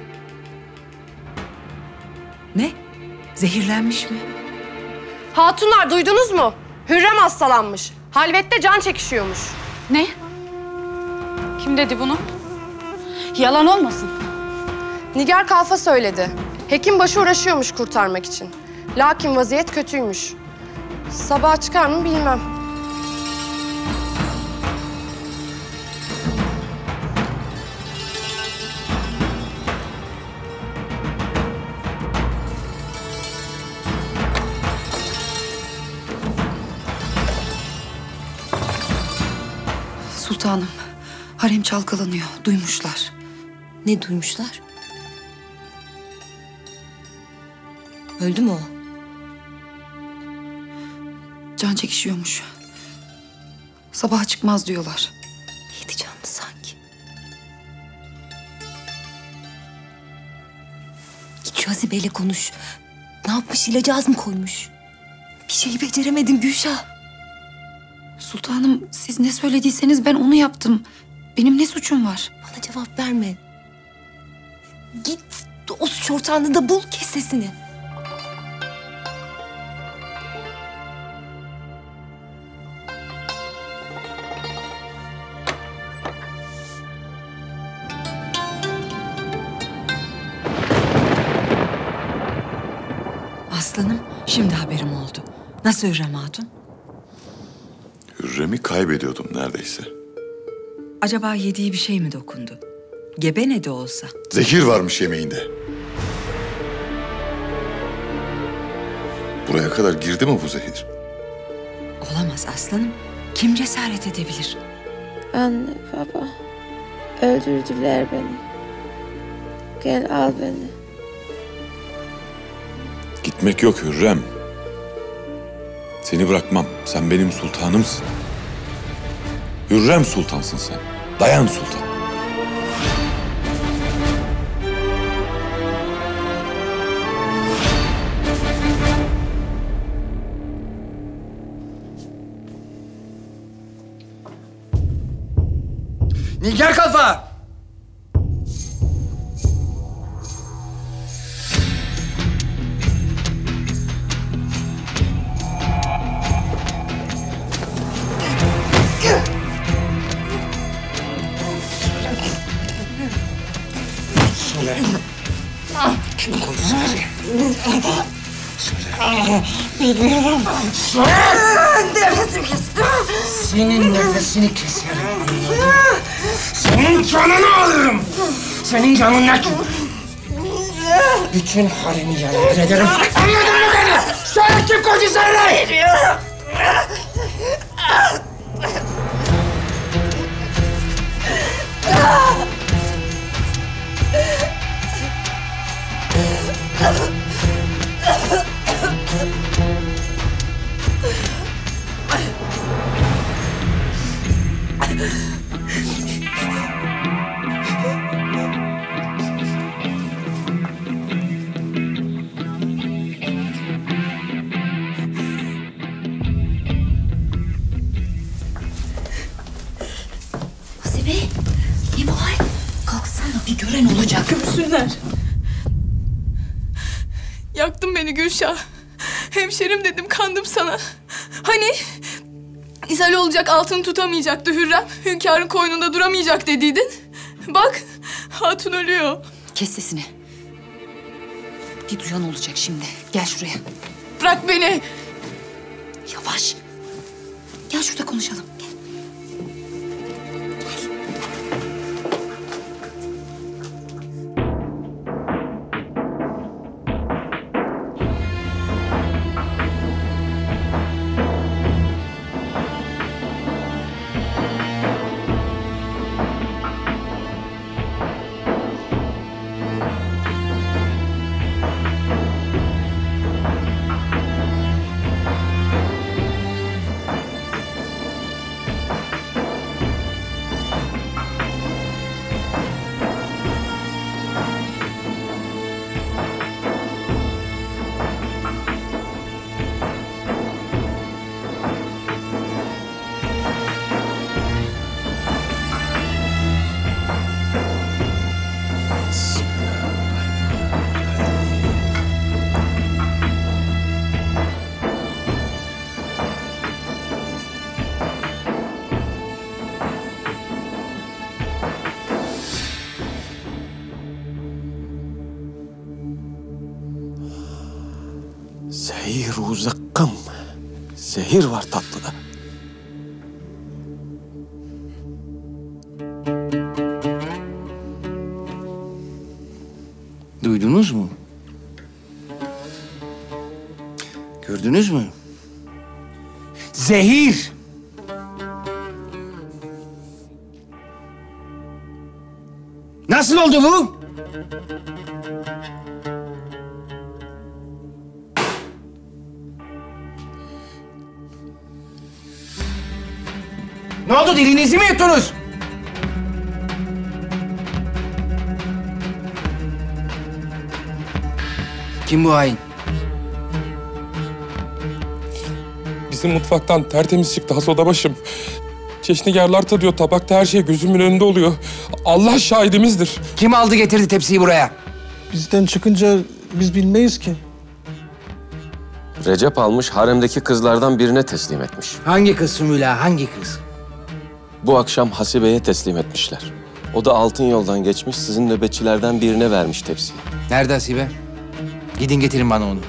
Ne? Zehirlenmiş mi? Hatunlar duydunuz mu? Hürrem hastalanmış. Halvette can çekişiyormuş. Ne? Kim dedi bunu? Yalan olmasın. Nigar Kalfa söyledi. Hekimbaşı uğraşıyormuş kurtarmak için. Lakin vaziyet kötüymüş. Sabah çıkar mı bilmem. Sultanım, harem çalkalanıyor. Duymuşlar. Ne duymuşlar? Öldü mü o? Can çekişiyormuş. Sabaha çıkmaz diyorlar. Yedi canlı sanki. Git şu Hasibe'yle konuş. Ne yapmış, ilacı az mı koymuş? Bir şeyi beceremedin Gülşah. Sultanım, siz ne söylediyseniz ben onu yaptım. Benim ne suçum var? Bana cevap verme. Git o suç ortağını da bul, kes sesini. Aslanım, şimdi haberim oldu. Nasıl Hürrem Hatun? Hürrem'i kaybediyordum neredeyse. Acaba yediği bir şey mi dokundu? Gebe ne de olsa. Zehir varmış yemeğinde. Buraya kadar girdi mi bu zehir? Olamaz aslanım. Kim cesaret edebilir? Anne, baba. Öldürdüler beni. Gel al beni. Gitmek yok Hürrem. Seni bırakmam. Sen benim sultanımsın. Hürrem sultansın sen. Dayan sultan. Nigar Kalfa! Söyle. Kim koydu zehri? Söyle. Bilmiyorum. Söyle. Nefesim kesildi. Senin nefesini keserim. Senin canını alırım. Senin canın ne ki? Bütün haremi yerle ederim. Anladın mı beni? Söyle kim koydu zehri? Biliyorum. Görsünler. Yaktın beni Gülşah. Hemşerim dedim, kandım sana. Hani ishal olacak, altını tutamayacaktı Hürrem. Hünkârın koynunda duramayacak dediydin. Bak, hatun ölüyor. Kes sesini. Bir duyan olacak şimdi. Gel şuraya. Bırak beni. Yavaş. Gel şurada konuşalım. Gel. Zehir zıkkım. Zehir var tatlıda. Duydunuz mu? Gördünüz mü? Zehir! Nasıl oldu bu? Ne oldu, dilinizi mi yuttunuz? Kim bu hain? Bizim mutfaktan tertemiz çıktı has odabaşım. Çeşnigarlar tadıyor, tabakta her şey gözümün önünde oluyor. Allah şahidimizdir. Kim aldı getirdi tepsiyi buraya? Bizden çıkınca biz bilmeyiz ki. Recep almış, haremdeki kızlardan birine teslim etmiş. Hangi kız Sümüla, hangi kız? Bu akşam Hasibe'ye teslim etmişler. O da altın yoldan geçmiş, sizin nöbetçilerden birine vermiş tepsiyi. Nerede Hasibe? Gidin getirin bana onu.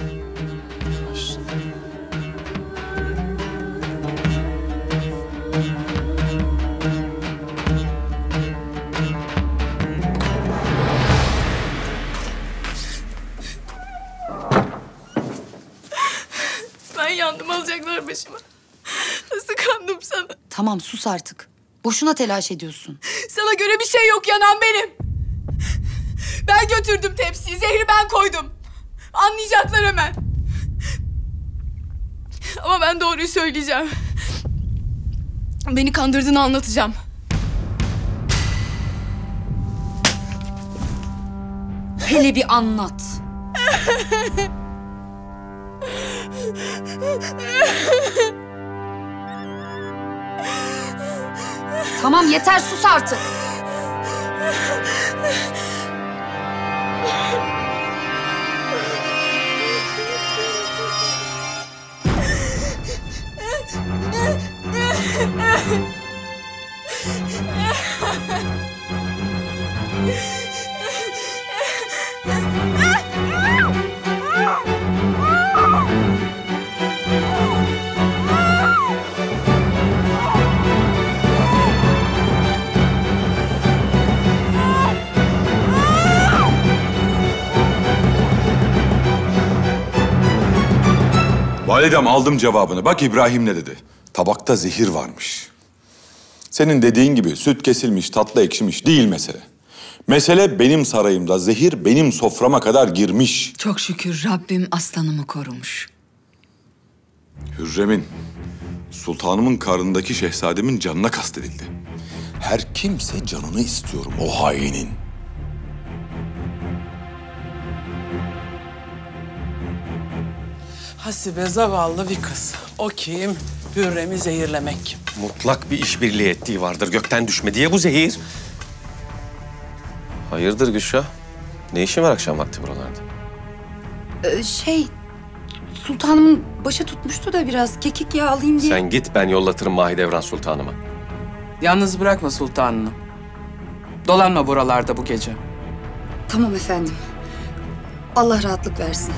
Ben yandım, alacaklar başıma. Nasıl kandım sana? Tamam sus artık. Boşuna telaş ediyorsun. Sana göre bir şey yok, yanan benim. Ben götürdüm tepsiyi, zehri ben koydum. Anlayacaklar hemen. Ama ben doğruyu söyleyeceğim. Beni kandırdığını anlatacağım. Hele bir anlat. Tamam yeter, sus artık. Validem, aldım cevabını. Bak İbrahim ne dedi? Tabakta zehir varmış. Senin dediğin gibi süt kesilmiş, tatlı ekşimiş değil mesele. Mesele benim sarayımda zehir benim soframa kadar girmiş. Çok şükür Rabbim aslanımı korumuş. Hürrem'in, sultanımın karnındaki şehzademin canına kastedildi. Her kimse canını istiyorum o hainin. Hasibe zavallı bir kız. O kim? Hürrem'i zehirlemek kim? Mutlak bir işbirliği ettiği vardır gökten düşme diye bu zehir. Hayırdır Gülşah? Ne işin var akşam vakti buralarda? Ee, şey, sultanımın başı tutmuştu da biraz kekik yağı alayım diye. Sen git, ben yollatırım Mahidevran Sultanıma. Yalnız bırakma sultanını. Dolanma buralarda bu gece. Tamam efendim. Allah rahatlık versin.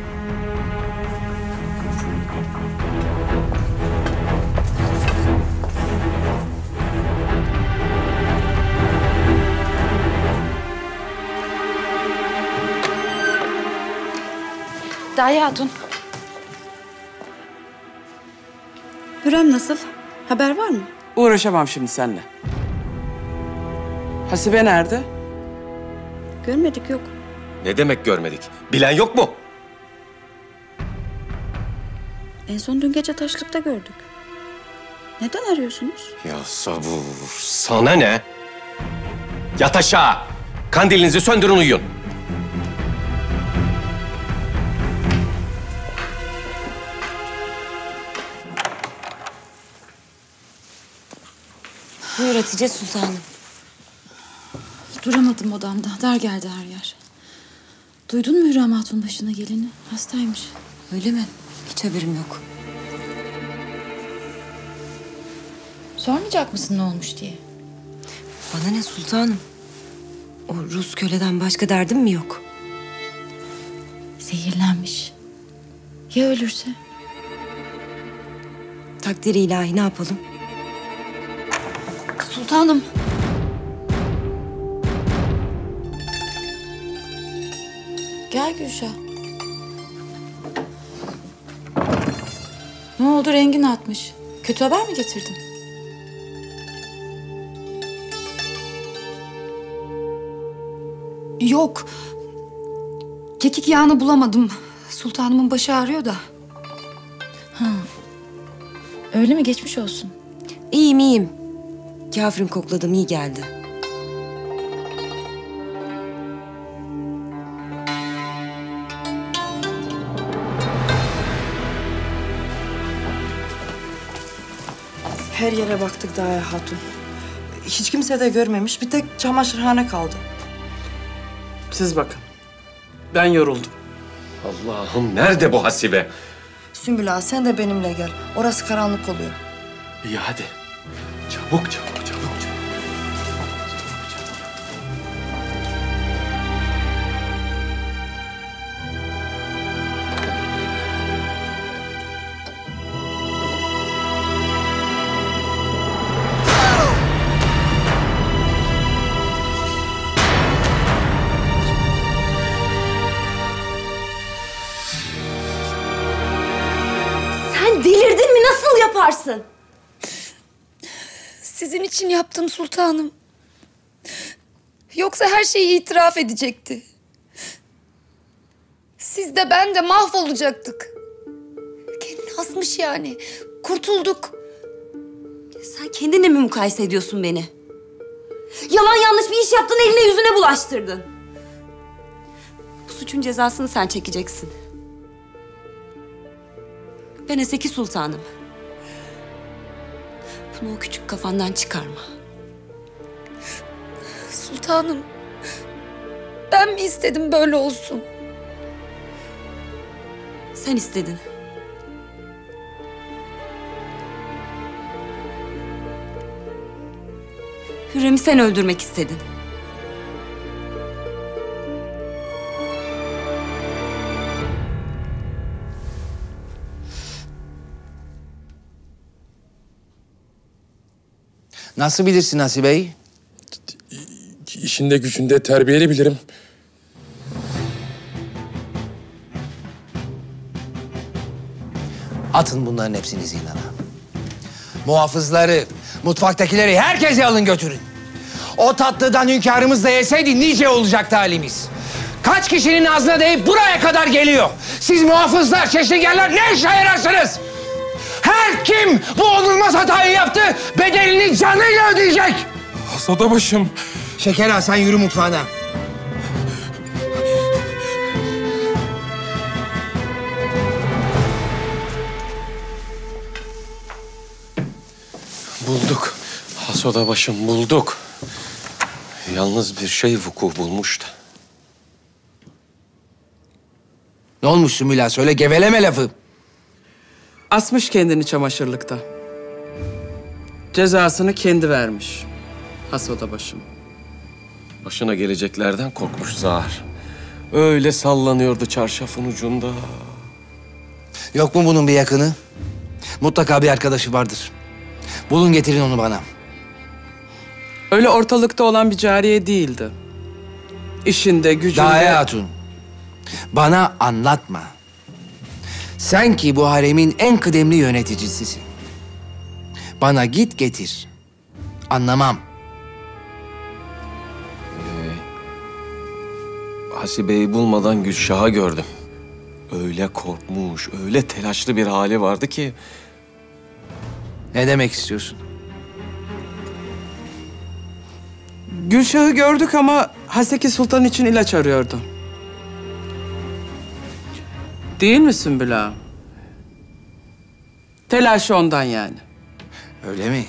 Daye Hatun. Hürrem nasıl? Haber var mı? Uğraşamam şimdi seninle. Hasibe nerede? Görmedik, yok. Ne demek görmedik? Bilen yok mu? En son dün gece taşlıkta gördük. Neden arıyorsunuz? Ya sabır, sana ne? Yat aşağı! Kandilinizi söndürün, uyuyun. Buyur Hatice Sultanım. Duramadım odamda. Dar geldi her yer. Duydun mu Hürrem Hatun başına geleni? Hastaymış. Öyle mi? Hiç haberim yok. Sormayacak mısın ne olmuş diye? Bana ne sultanım? O Rus köleden başka derdim mi yok? Zehirlenmiş. Ya ölürse? Takdiri ilahi, ne yapalım? Sultanım. Gel Gülşah. Ne oldu, rengin atmış? Kötü haber mi getirdin? Yok. Kekik yağını bulamadım. Sultanımın başı ağrıyor da. Ha. Öyle mi? Geçmiş olsun. İyiyim iyiyim. Kafirim kokladım, iyi geldi. Her yere baktık Daye Hatun. Hiç kimse de görmemiş. Bir tek çamaşırhane kaldı. Siz bakın. Ben yoruldum. Allah'ım, nerede bu Hasibe? Sümbül Ağa, sen de benimle gel. Orası karanlık oluyor. İyi hadi. Çabuk çabuk çabuk çabuk. Sen delirdin mi? Nasıl yaparsın? Sizin için yaptım sultanım. Yoksa her şeyi itiraf edecekti. Siz de ben de mahvolacaktık. Kendini asmış yani. Kurtulduk. Sen kendinle mi mukayese ediyorsun beni? Yalan yanlış bir iş yaptın, eline yüzüne bulaştırdın. Bu suçun cezasını sen çekeceksin. Ben Eseki Sultanım. Bunu o küçük kafandan çıkarma. Sultanım. Ben mi istedim böyle olsun? Sen istedin. Hürrem'i sen öldürmek istedin. Nasıl bilirsin Hasibe'yi? İşinde gücünde terbiyeli bilirim. Atın bunların hepsini zindana. Muhafızları, mutfaktakileri herkese alın götürün. O tatlıdan hünkârımız da yeseydi nice olacaktı halimiz. Kaç kişinin ağzına değip buraya kadar geliyor. Siz muhafızlar, çeşnigerler ne işe yararsınız? Her kim bu onulmaz hatayı yaptı, bedelini canıyla ödeyecek. Hasodabaşım. Şeker Ağa, sen yürü mutfağına. Bulduk. Hasodabaşım, bulduk. Yalnız bir şey vuku bulmuş da. Ne olmuş Sümbül Ağa? Söyle, geveleme lafı. Asmış kendini çamaşırlıkta. Cezasını kendi vermiş. Has odabaşım. Başına geleceklerden korkmuş Zahar. Öyle sallanıyordu çarşafın ucunda. Yok mu bunun bir yakını? Mutlaka bir arkadaşı vardır. Bulun getirin onu bana. Öyle ortalıkta olan bir cariye değildi. İşinde, gücünde... Daye Hatun, bana anlatma. Sen ki bu haremin en kıdemli yöneticisisin. Bana git getir. Anlamam. Hasibe'yi bulmadan Gülşah'ı gördüm. Öyle korkmuş, öyle telaşlı bir hali vardı ki... Ne demek istiyorsun? Gülşah'ı gördük ama Haseki Sultan için ilaç arıyordu. Değil mi Sümbül Ağa? Telaşı ondan yani. Öyle mi?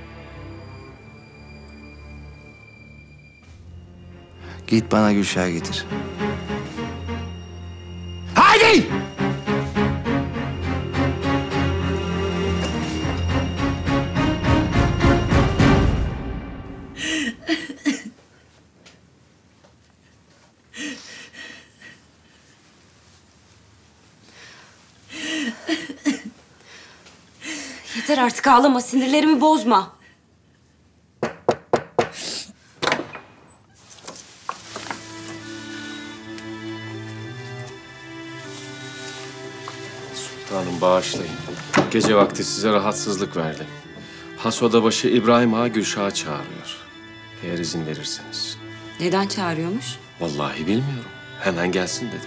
Git bana Gülşah'ı getir. Haydi! Yeter artık ağlama, sinirlerimi bozma. Sultanım bağışlayın. Gece vakti size rahatsızlık verdim. Has odabaşı İbrahim Ağa Gülşah'ı çağırıyor. Eğer izin verirseniz. Neden çağırıyormuş? Vallahi bilmiyorum. Hemen gelsin dedim.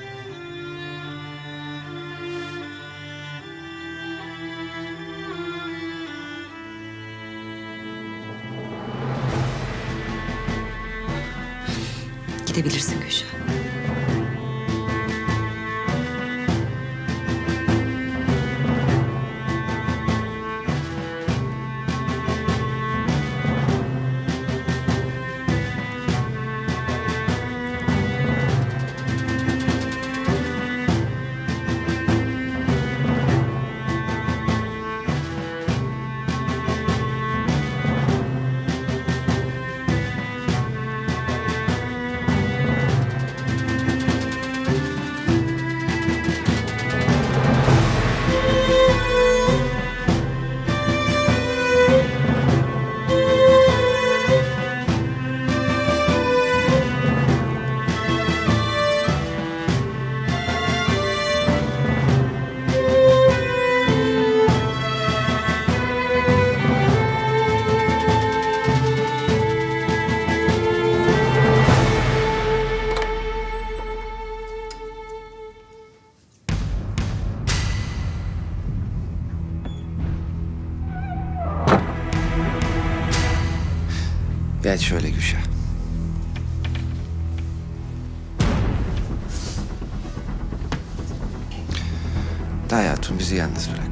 Gidebilirsin Gülşah. Gel şöyle Gülşah. Daye Hatun, bizi yalnız bırak.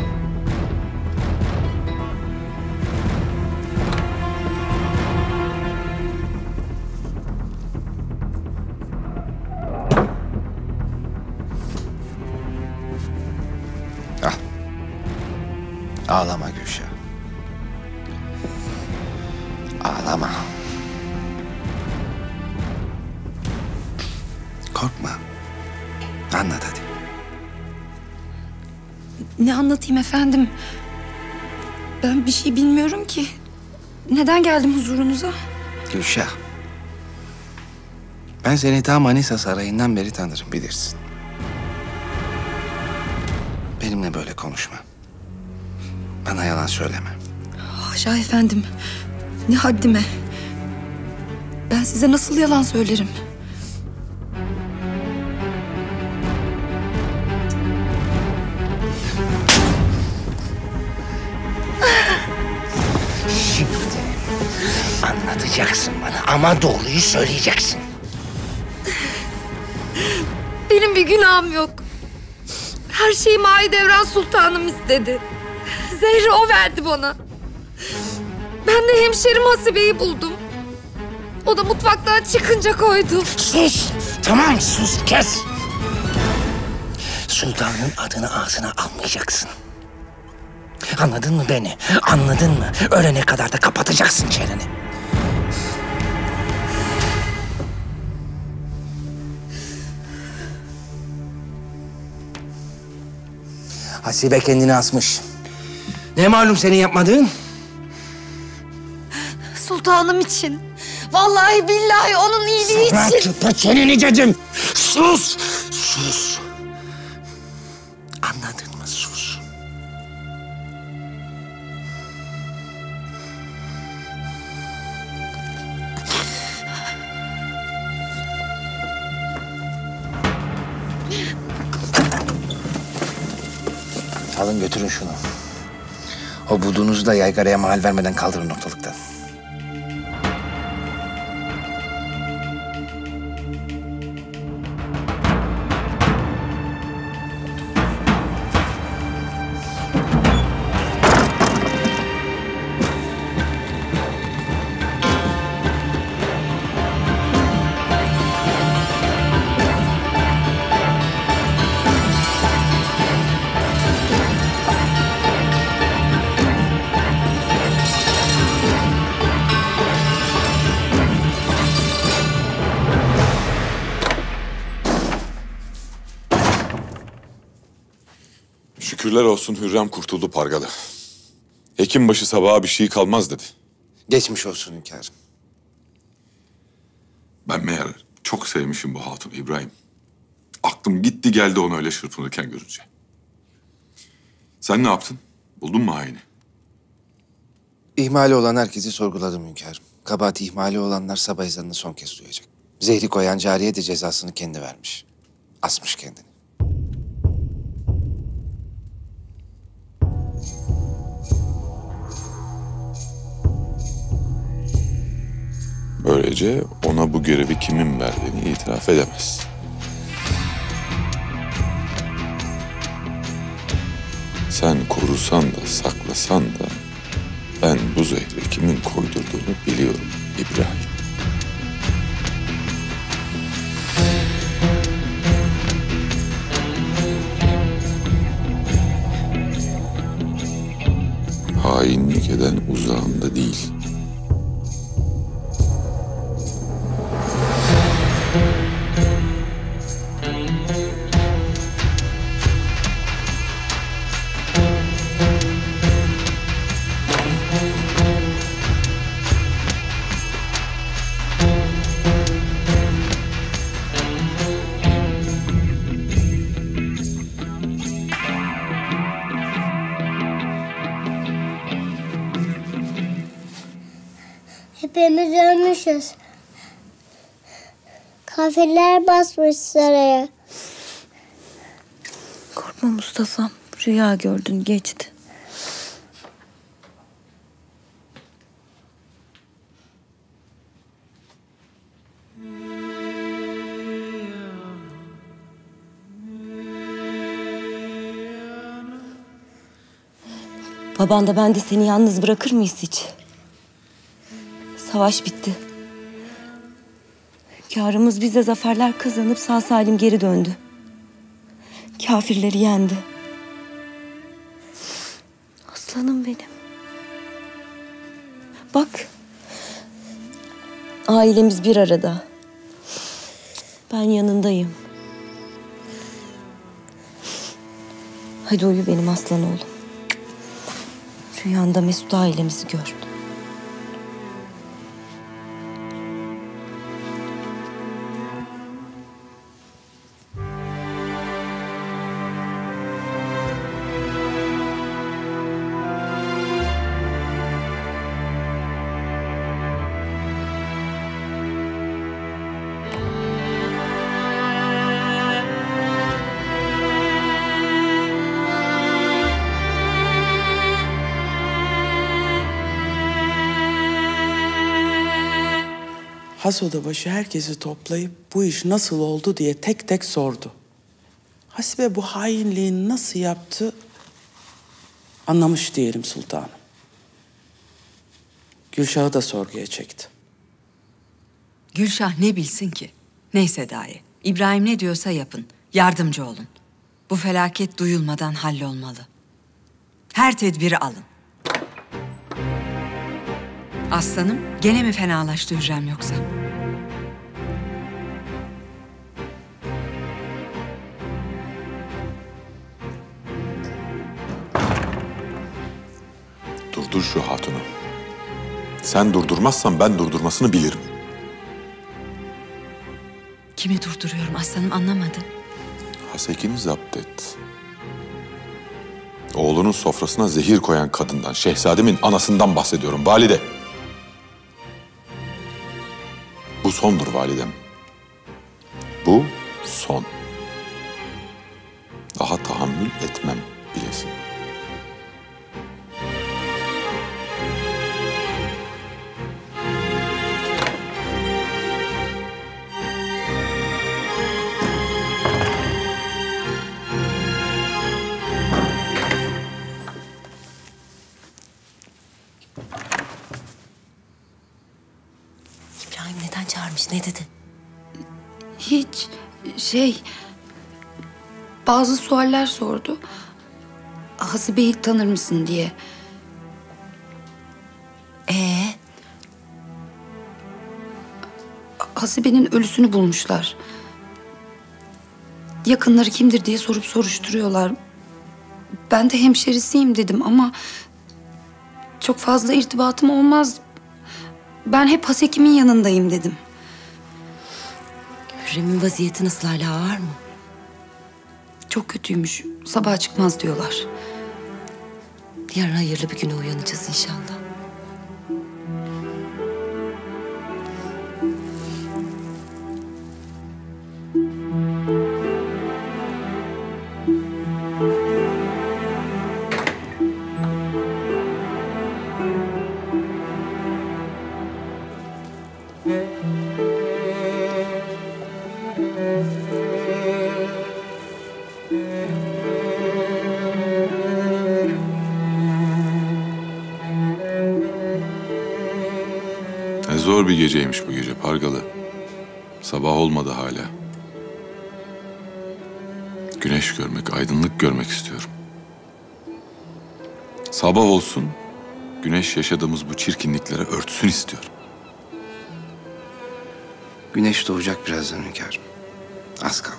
Al. Ağlama Gülşah. Ağlama. Korkma. Anlat hadi. Ne anlatayım efendim? Ben bir şey bilmiyorum ki. Neden geldim huzurunuza? Gülşah. Ben seni ta Manisa Sarayı'ndan beri tanırım, bilirsin. Benimle böyle konuşma. Bana yalan söyleme. Haşa efendim. Ne haddime. Ben size nasıl yalan söylerim? Şimdi anlatacaksın bana ama doğruyu söyleyeceksin. Benim bir günahım yok. Her şeyi Mahidevran Sultanım istedi. Zehri o verdi bana. Ben de hemşerim Hasibe'yi buldum. O da mutfaktan çıkınca koydu. Sus! Tamam sus, kes! sultanın adını ağzına almayacaksın. Anladın mı beni? Anladın mı? Ölene kadar da kapatacaksın çeneni. Hasibe kendini asmış. Ne malum senin yapmadığın? Sultanım için. Vallahi billahi onun iyiliği Sana için. kapa çeneni dedim. Sus! Sus! Anladın mı? Sus! Alın götürün şunu. O buduğunuzu da yaygaraya mahal vermeden kaldırın ortalıktan. Şükürler olsun Hürrem kurtuldu Pargalı. Hekimbaşı sabaha bir şey kalmaz dedi. Geçmiş olsun hünkârım. Ben meğer çok sevmişim bu hatunu İbrahim. Aklım gitti geldi onu öyle çırpınırken görünce. Sen ne yaptın? Buldun mu haini? İhmali olan herkesi sorguladım hünkârım. Kabahati ihmali olanlar sabah ezanını son kez duyacak. Zehri koyan cariye de cezasını kendi vermiş. Asmış kendini. Böylece ona bu görevi kimin verdiğini itiraf edemez. Sen korusan da saklasan da ben bu zehri kimin koydurduğunu biliyorum İbrahim. Hainlik eden uzağında değil. Hepimiz ölmüşüz. Kafirler basmış saraya. Korkma Mustafa'm. Rüya gördün, geçti. Baban da ben de seni yalnız bırakır mıyız hiç? Savaş bitti. Hünkârımız bize zaferler kazanıp sağ salim geri döndü. Kafirleri yendi. Aslanım benim. Bak. Ailemiz bir arada. Ben yanındayım. Hadi uyu benim aslan oğlum. Rüyanda Mesut ailemizi gör. Has odabaşı herkesi toplayıp bu iş nasıl oldu diye tek tek sordu. Hasibe bu hainliği nasıl yaptı anlamış diyelim sultanım. Gülşah'ı da sorguya çekti. Gülşah ne bilsin ki? Neyse dahi. İbrahim ne diyorsa yapın. Yardımcı olun. Bu felaket duyulmadan hallolmalı. Her tedbiri alın. Aslanım, gene mi fenalaştı Hürrem yoksa? Durdur şu hatunu. Sen durdurmazsan ben durdurmasını bilirim. Kimi durduruyorum aslanım, anlamadım. Hasekini zapt et. Oğlunun sofrasına zehir koyan kadından, şehzademin anasından bahsediyorum valide. Bu sondur validem. Bu son. Daha tahammül etmem bilesin. İbrahim neden çağırmış? Ne dedi? Hiç şey... Bazı sualler sordu. Hasibe'yi tanır mısın diye. Ee? Hasibe'nin ölüsünü bulmuşlar. Yakınları kimdir diye sorup soruşturuyorlar. Ben de hemşerisiyim dedim ama... çok fazla irtibatım olmaz. Ben hep Hasekim'in yanındayım dedim. Hürrem'in vaziyeti nasıl, hala var mı? Çok kötüymüş. Sabaha çıkmaz diyorlar. Yarın hayırlı bir güne uyanacağız inşallah. Ne zor bir geceymiş bu gece Pargalı. Sabah olmadı hala. Güneş görmek, aydınlık görmek istiyorum. Sabah olsun, güneş yaşadığımız bu çirkinliklere örtsün istiyorum. Güneş doğacak birazdan hünkârım. Az kaldı.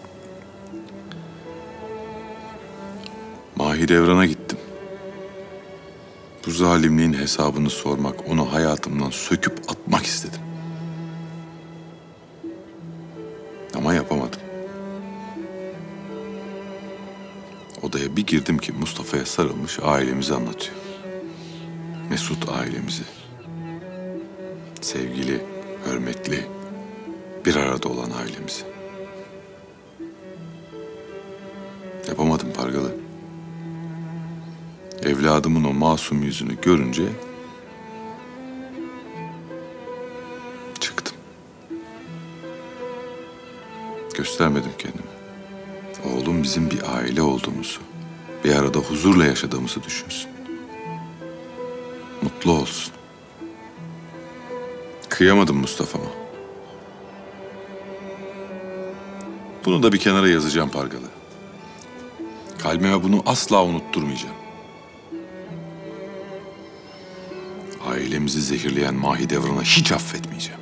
Mahidevran'a gittim. Bu zalimliğin hesabını sormak, onu hayatımdan söküp atmak istedim. Ama yapamadım. Odaya bir girdim ki Mustafa'ya sarılmış ailemizi anlatıyor. Mesut ailemizi. Sevgili, hürmetli, bir arada olan ailemizi. Yapamadım Pargalı. Evladımın o masum yüzünü görünce çıktım. Göstermedim kendimi. Oğlum bizim bir aile olduğumuzu, bir arada huzurla yaşadığımızı düşünsün. Mutlu olsun. Kıyamadım Mustafa'ma. Bunu da bir kenara yazacağım Pargalı. Kalbime bunu asla unutturmayacağım. Ailemizi zehirleyen Mahidevran'a hiç affetmeyeceğim.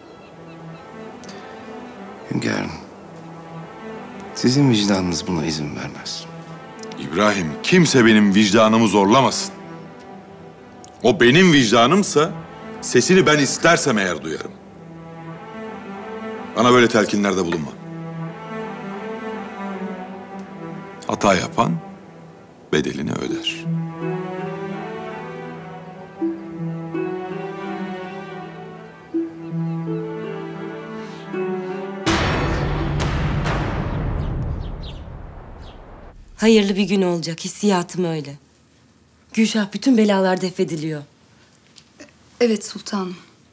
Hünkârım, sizin vicdanınız buna izin vermez. İbrahim, kimse benim vicdanımı zorlamasın. O benim vicdanımsa sesini ben istersem eğer duyarım. Bana böyle telkinlerde bulunma. Hata yapan bedelini öder. Hayırlı bir gün olacak, hissiyatım öyle. Gülşah, bütün belalar def ediliyor. Evet sultanım.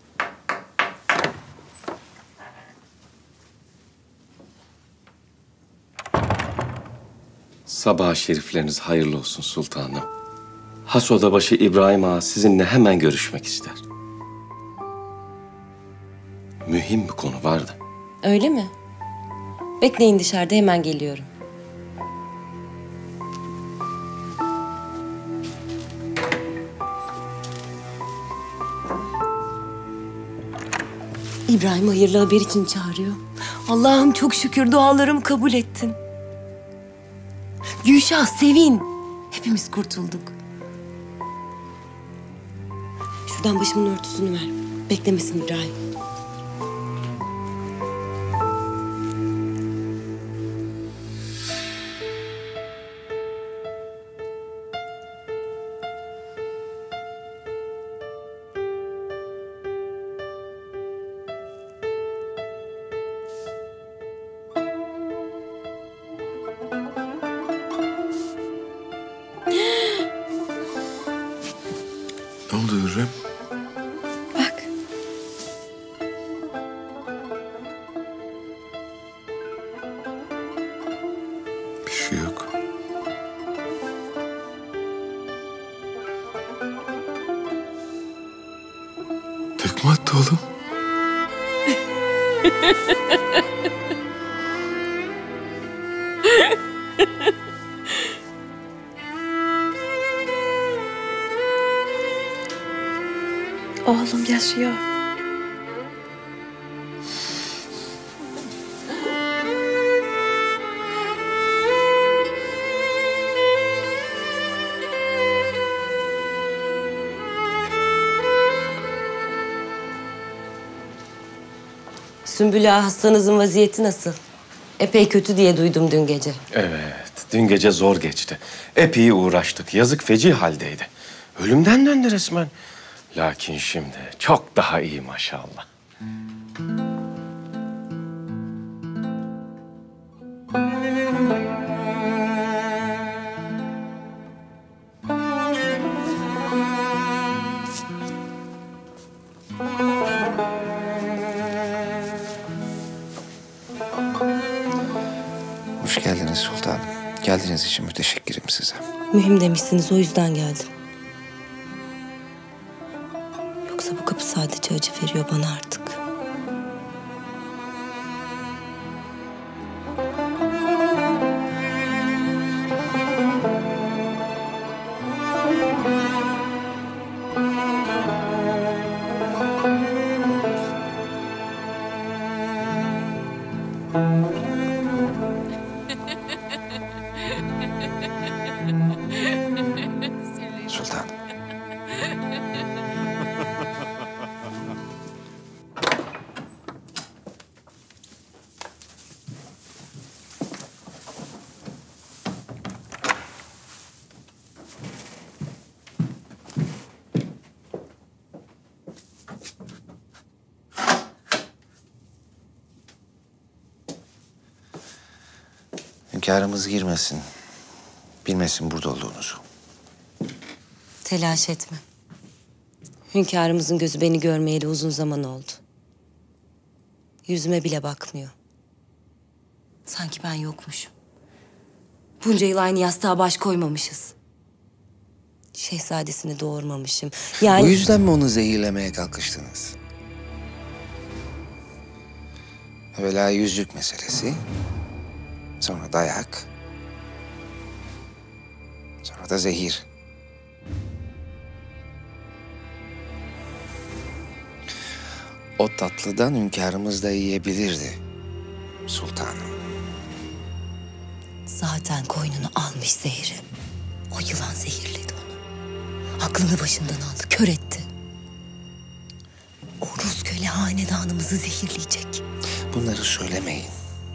Sabah şerifleriniz hayırlı olsun sultanım. Has odabaşı İbrahim Ağa sizinle hemen görüşmek ister. Mühim bir konu vardı. Öyle mi? Bekleyin dışarıda, hemen geliyorum. İbrahim hayırlı haber için çağırıyor. Allah'ım çok şükür dualarımı kabul ettin. Gülşah sevin. Hepimiz kurtulduk. Şuradan başımın örtüsünü ver. Beklemesin İbrahim. Ne oldu Hürrem? Bak. Bir şey yok. Tekme attı oğlum. Oğlum yaşıyor. Sümbül Ağa, hastanızın vaziyeti nasıl? Epey kötü diye duydum dün gece. Evet, dün gece zor geçti. Epey uğraştık. Yazık feci haldeydi. Ölümden döndü resmen. Lakin şimdi çok daha iyi maşallah. Hoş geldiniz sultanım. Geldiğiniz için müteşekkirim size. Mühim demişsiniz, o yüzden geldim. Yoksa bu kapı sadece acı veriyor bana artık. Sultan. Hünkârımız girmesin. Bilmesin burada olduğunuzu. Telaş etme. Hünkârımızın gözü beni görmeyeli uzun zaman oldu. Yüzüme bile bakmıyor. Sanki ben yokmuşum. Bunca yıl aynı yastığa baş koymamışız. Şehzadesini doğurmamışım. Yani... Bu yüzden mi onu zehirlemeye kalkıştınız? Evvela yüzük meselesi. Sonra dayak. Sonra da zehir. O tatlıdan hünkârımız da yiyebilirdi sultanım. Zaten koynunu almış zehri. O yılan zehirledi onu. Aklını başından aldı, kör etti. O Rus köle hanedanımızı zehirleyecek. Bunları söylemeyin.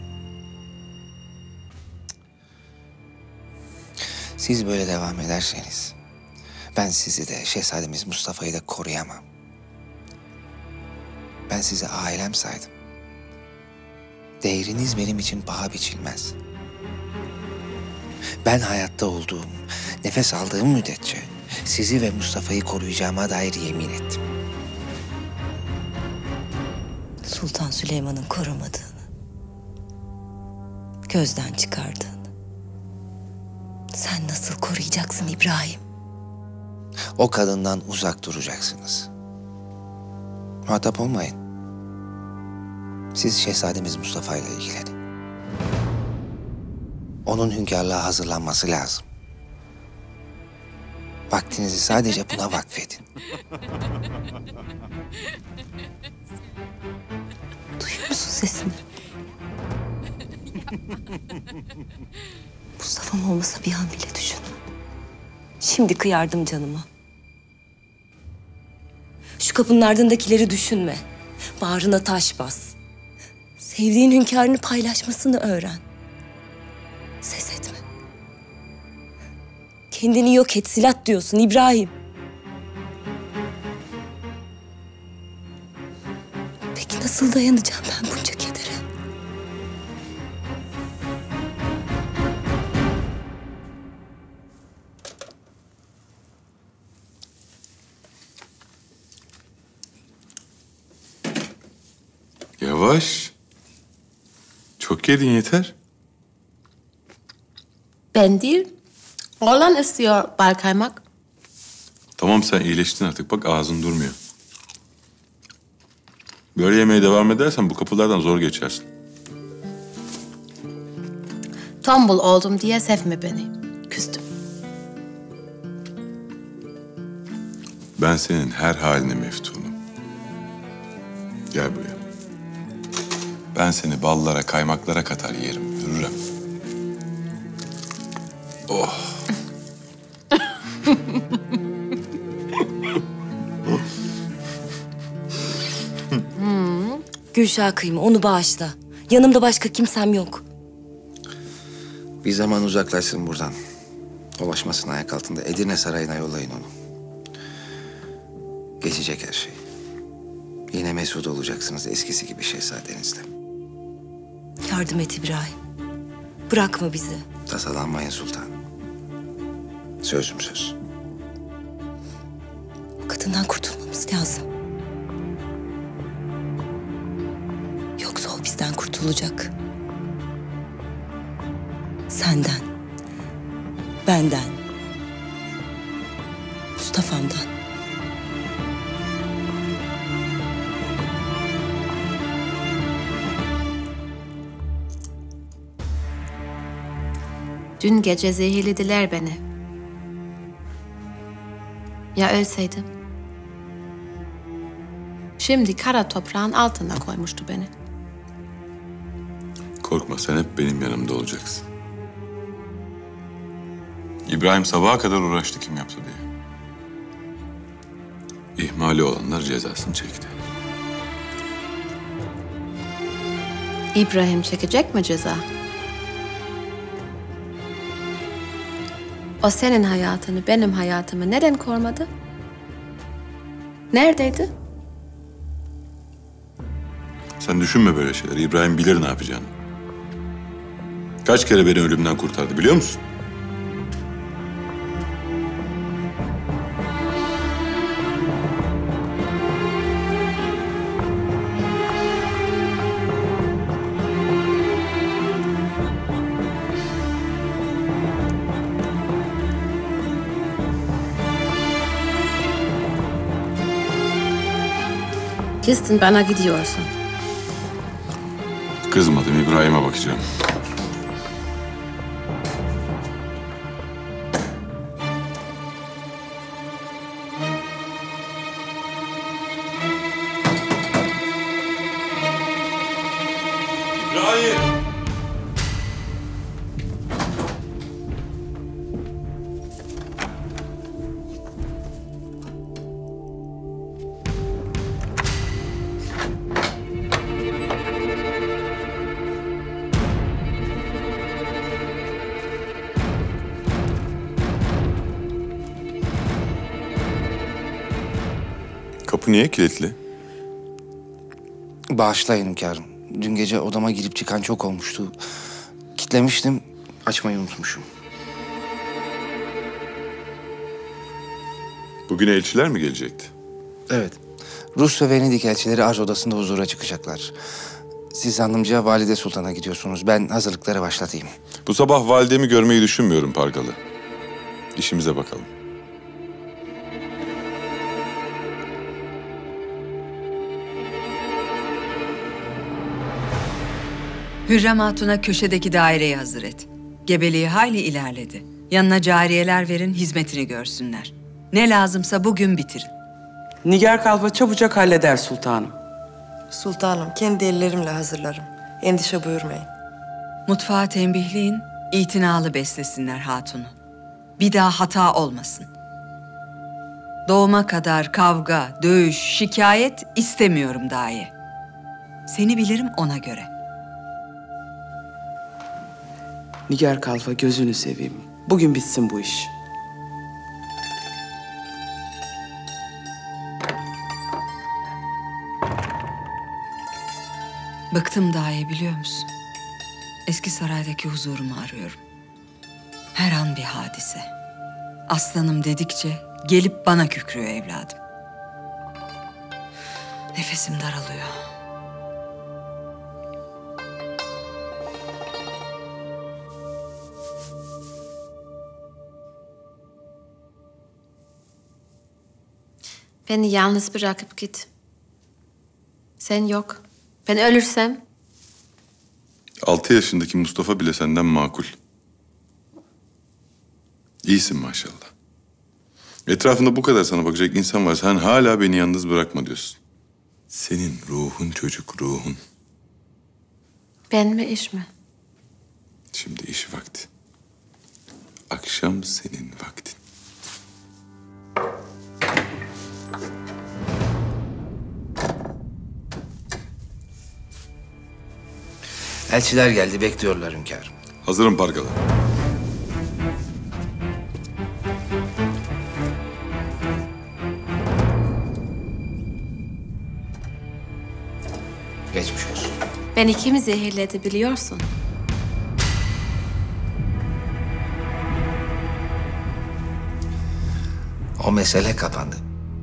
Siz böyle devam ederseniz ben sizi de şehzademiz Mustafa'yı da koruyamam. Ben sizi ailem saydım. Değeriniz benim için paha biçilmez. Ben hayatta olduğum, nefes aldığım müddetçe sizi ve Mustafa'yı koruyacağıma dair yemin ettim. Sultan Süleyman'ın korumadığını, gözden çıkardığını sen nasıl koruyacaksın İbrahim? O kadından uzak duracaksınız. Muhatap olmayın. Siz şehzademiz Mustafa ile ilgilenin. Onun hünkârlığa hazırlanması lazım. Vaktinizi sadece buna vakfedin. Duyuyor musun sesini? Mustafa'm olmasa bir an bile düşünme. Şimdi kıyardım canıma. Şu kapının ardındakileri düşünme. Bağrına taş bas. Sevdiğin hünkârını paylaşmasını öğren. Ses etme. Kendini yok et, silah diyorsun İbrahim. Peki nasıl dayanacağım ben bunca kedere? Yavaş. Çok yedin yeter. Ben değil. Oğlan istiyor bal kaymak. Tamam sen iyileştin artık. Bak ağzın durmuyor. Böyle yemeye devam edersen bu kapılardan zor geçersin. Tombul oldum diye sevme beni. Küstüm. Ben senin her haline meftunum. Gel buraya. Ben seni ballara, kaymaklara katar yerim Hürrem. Oh. hmm. Gülşah kıyma, onu bağışla. Yanımda başka kimsem yok. Bir zaman uzaklaşsın buradan. Dolaşmasın ayak altında. Edirne Sarayı'na yollayın onu. Geçecek her şey. Yine mesut olacaksınız eskisi gibi şehzadenizle. Yardım et İbrahim. Bırakma bizi. Tasalanmayın sultan. Sözüm söz. O kadından kurtulmamız lazım. Yoksa o bizden kurtulacak. Senden, benden, Mustafa'mdan. Dün gece zehirlediler beni. Ya ölseydim? Şimdi kara toprağın altına koymuştu beni. Korkma sen hep benim yanımda olacaksın. İbrahim sabaha kadar uğraştı kim yaptı diye. İhmali olanlar cezasını çekti. İbrahim çekecek mi ceza? O senin hayatını, benim hayatımı neden korumadı? Neredeydi? Sen düşünme böyle şeyler. İbrahim bilir ne yapacağını. Kaç kere beni ölümden kurtardı biliyor musun? Kesin bana gidiyorsun. Kızmadım, İbrahim'e bakacağım. İbrahim! Kapı niye kilitli? Bağışlayın hünkârım. Dün gece odama girip çıkan çok olmuştu. Kitlemiştim, açmayı unutmuşum. Bugün elçiler mi gelecekti? Evet. Rus ve Venedik elçileri arz odasında huzura çıkacaklar. Siz hanımca Valide Sultan'a gidiyorsunuz. Ben hazırlıklara başlatayım. Bu sabah validemi görmeyi düşünmüyorum Pargalı. İşimize bakalım. Hürrem Hatun'a köşedeki daireyi hazır et. Gebeliği hayli ilerledi. Yanına cariyeler verin, hizmetini görsünler. Ne lazımsa bugün bitirin. Nigar Kalfa çabucak halleder sultanım. Sultanım, kendi ellerimle hazırlarım. Endişe buyurmayın. Mutfağa tembihleyin, itinalı beslesinler hatunu. Bir daha hata olmasın. Doğuma kadar kavga, dövüş, şikayet istemiyorum dahi. Seni bilirim ona göre. Nigar Kalfa gözünü seveyim. Bugün bitsin bu iş. Bıktım dahi biliyor musun? Eski saraydaki huzurumu arıyorum. Her an bir hadise. Aslanım dedikçe gelip bana kükrüyor evladım. Nefesim daralıyor. Beni yalnız bırakıp git. Sen yok. Ben ölürsem Altı yaşındaki Mustafa bile senden makul. İyisin maşallah. Etrafında bu kadar sana bakacak insan var. Sen hala beni yalnız bırakma diyorsun. Senin ruhun çocuk, ruhun. ben mi iş mi? Şimdi iş vakti. Akşam senin vaktin. Elçiler geldi, bekliyorlar hünkârım. Hazırım Pargalı. Geçmiş olsun. Beni kim zehirledi biliyorsun? O mesele kapandı.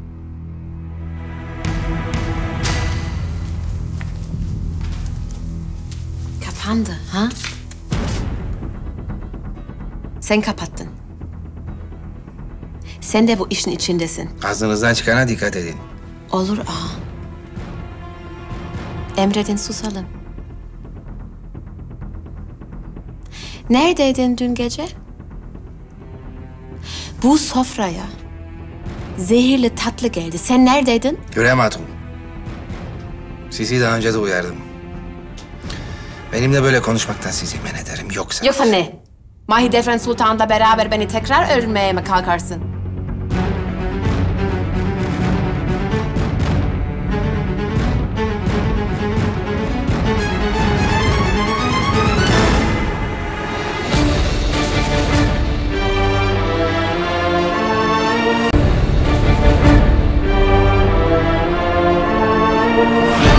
Kapandı, ha? Sen kapattın. Sen de bu işin içindesin. Ağzınızdan çıkana dikkat edin. Olur ağa. Emredin susalım. Neredeydin dün gece? Bu sofraya zehirli tatlı geldi. Sen neredeydin? Hürrem Hatun. Sizi daha önce de uyardım. Benimle böyle konuşmaktan sizi men ederim. Yoksa... Yoksa ne? Mahidevran Sultan'la beraber beni tekrar öldürmeye mi kalkarsın? Yeah.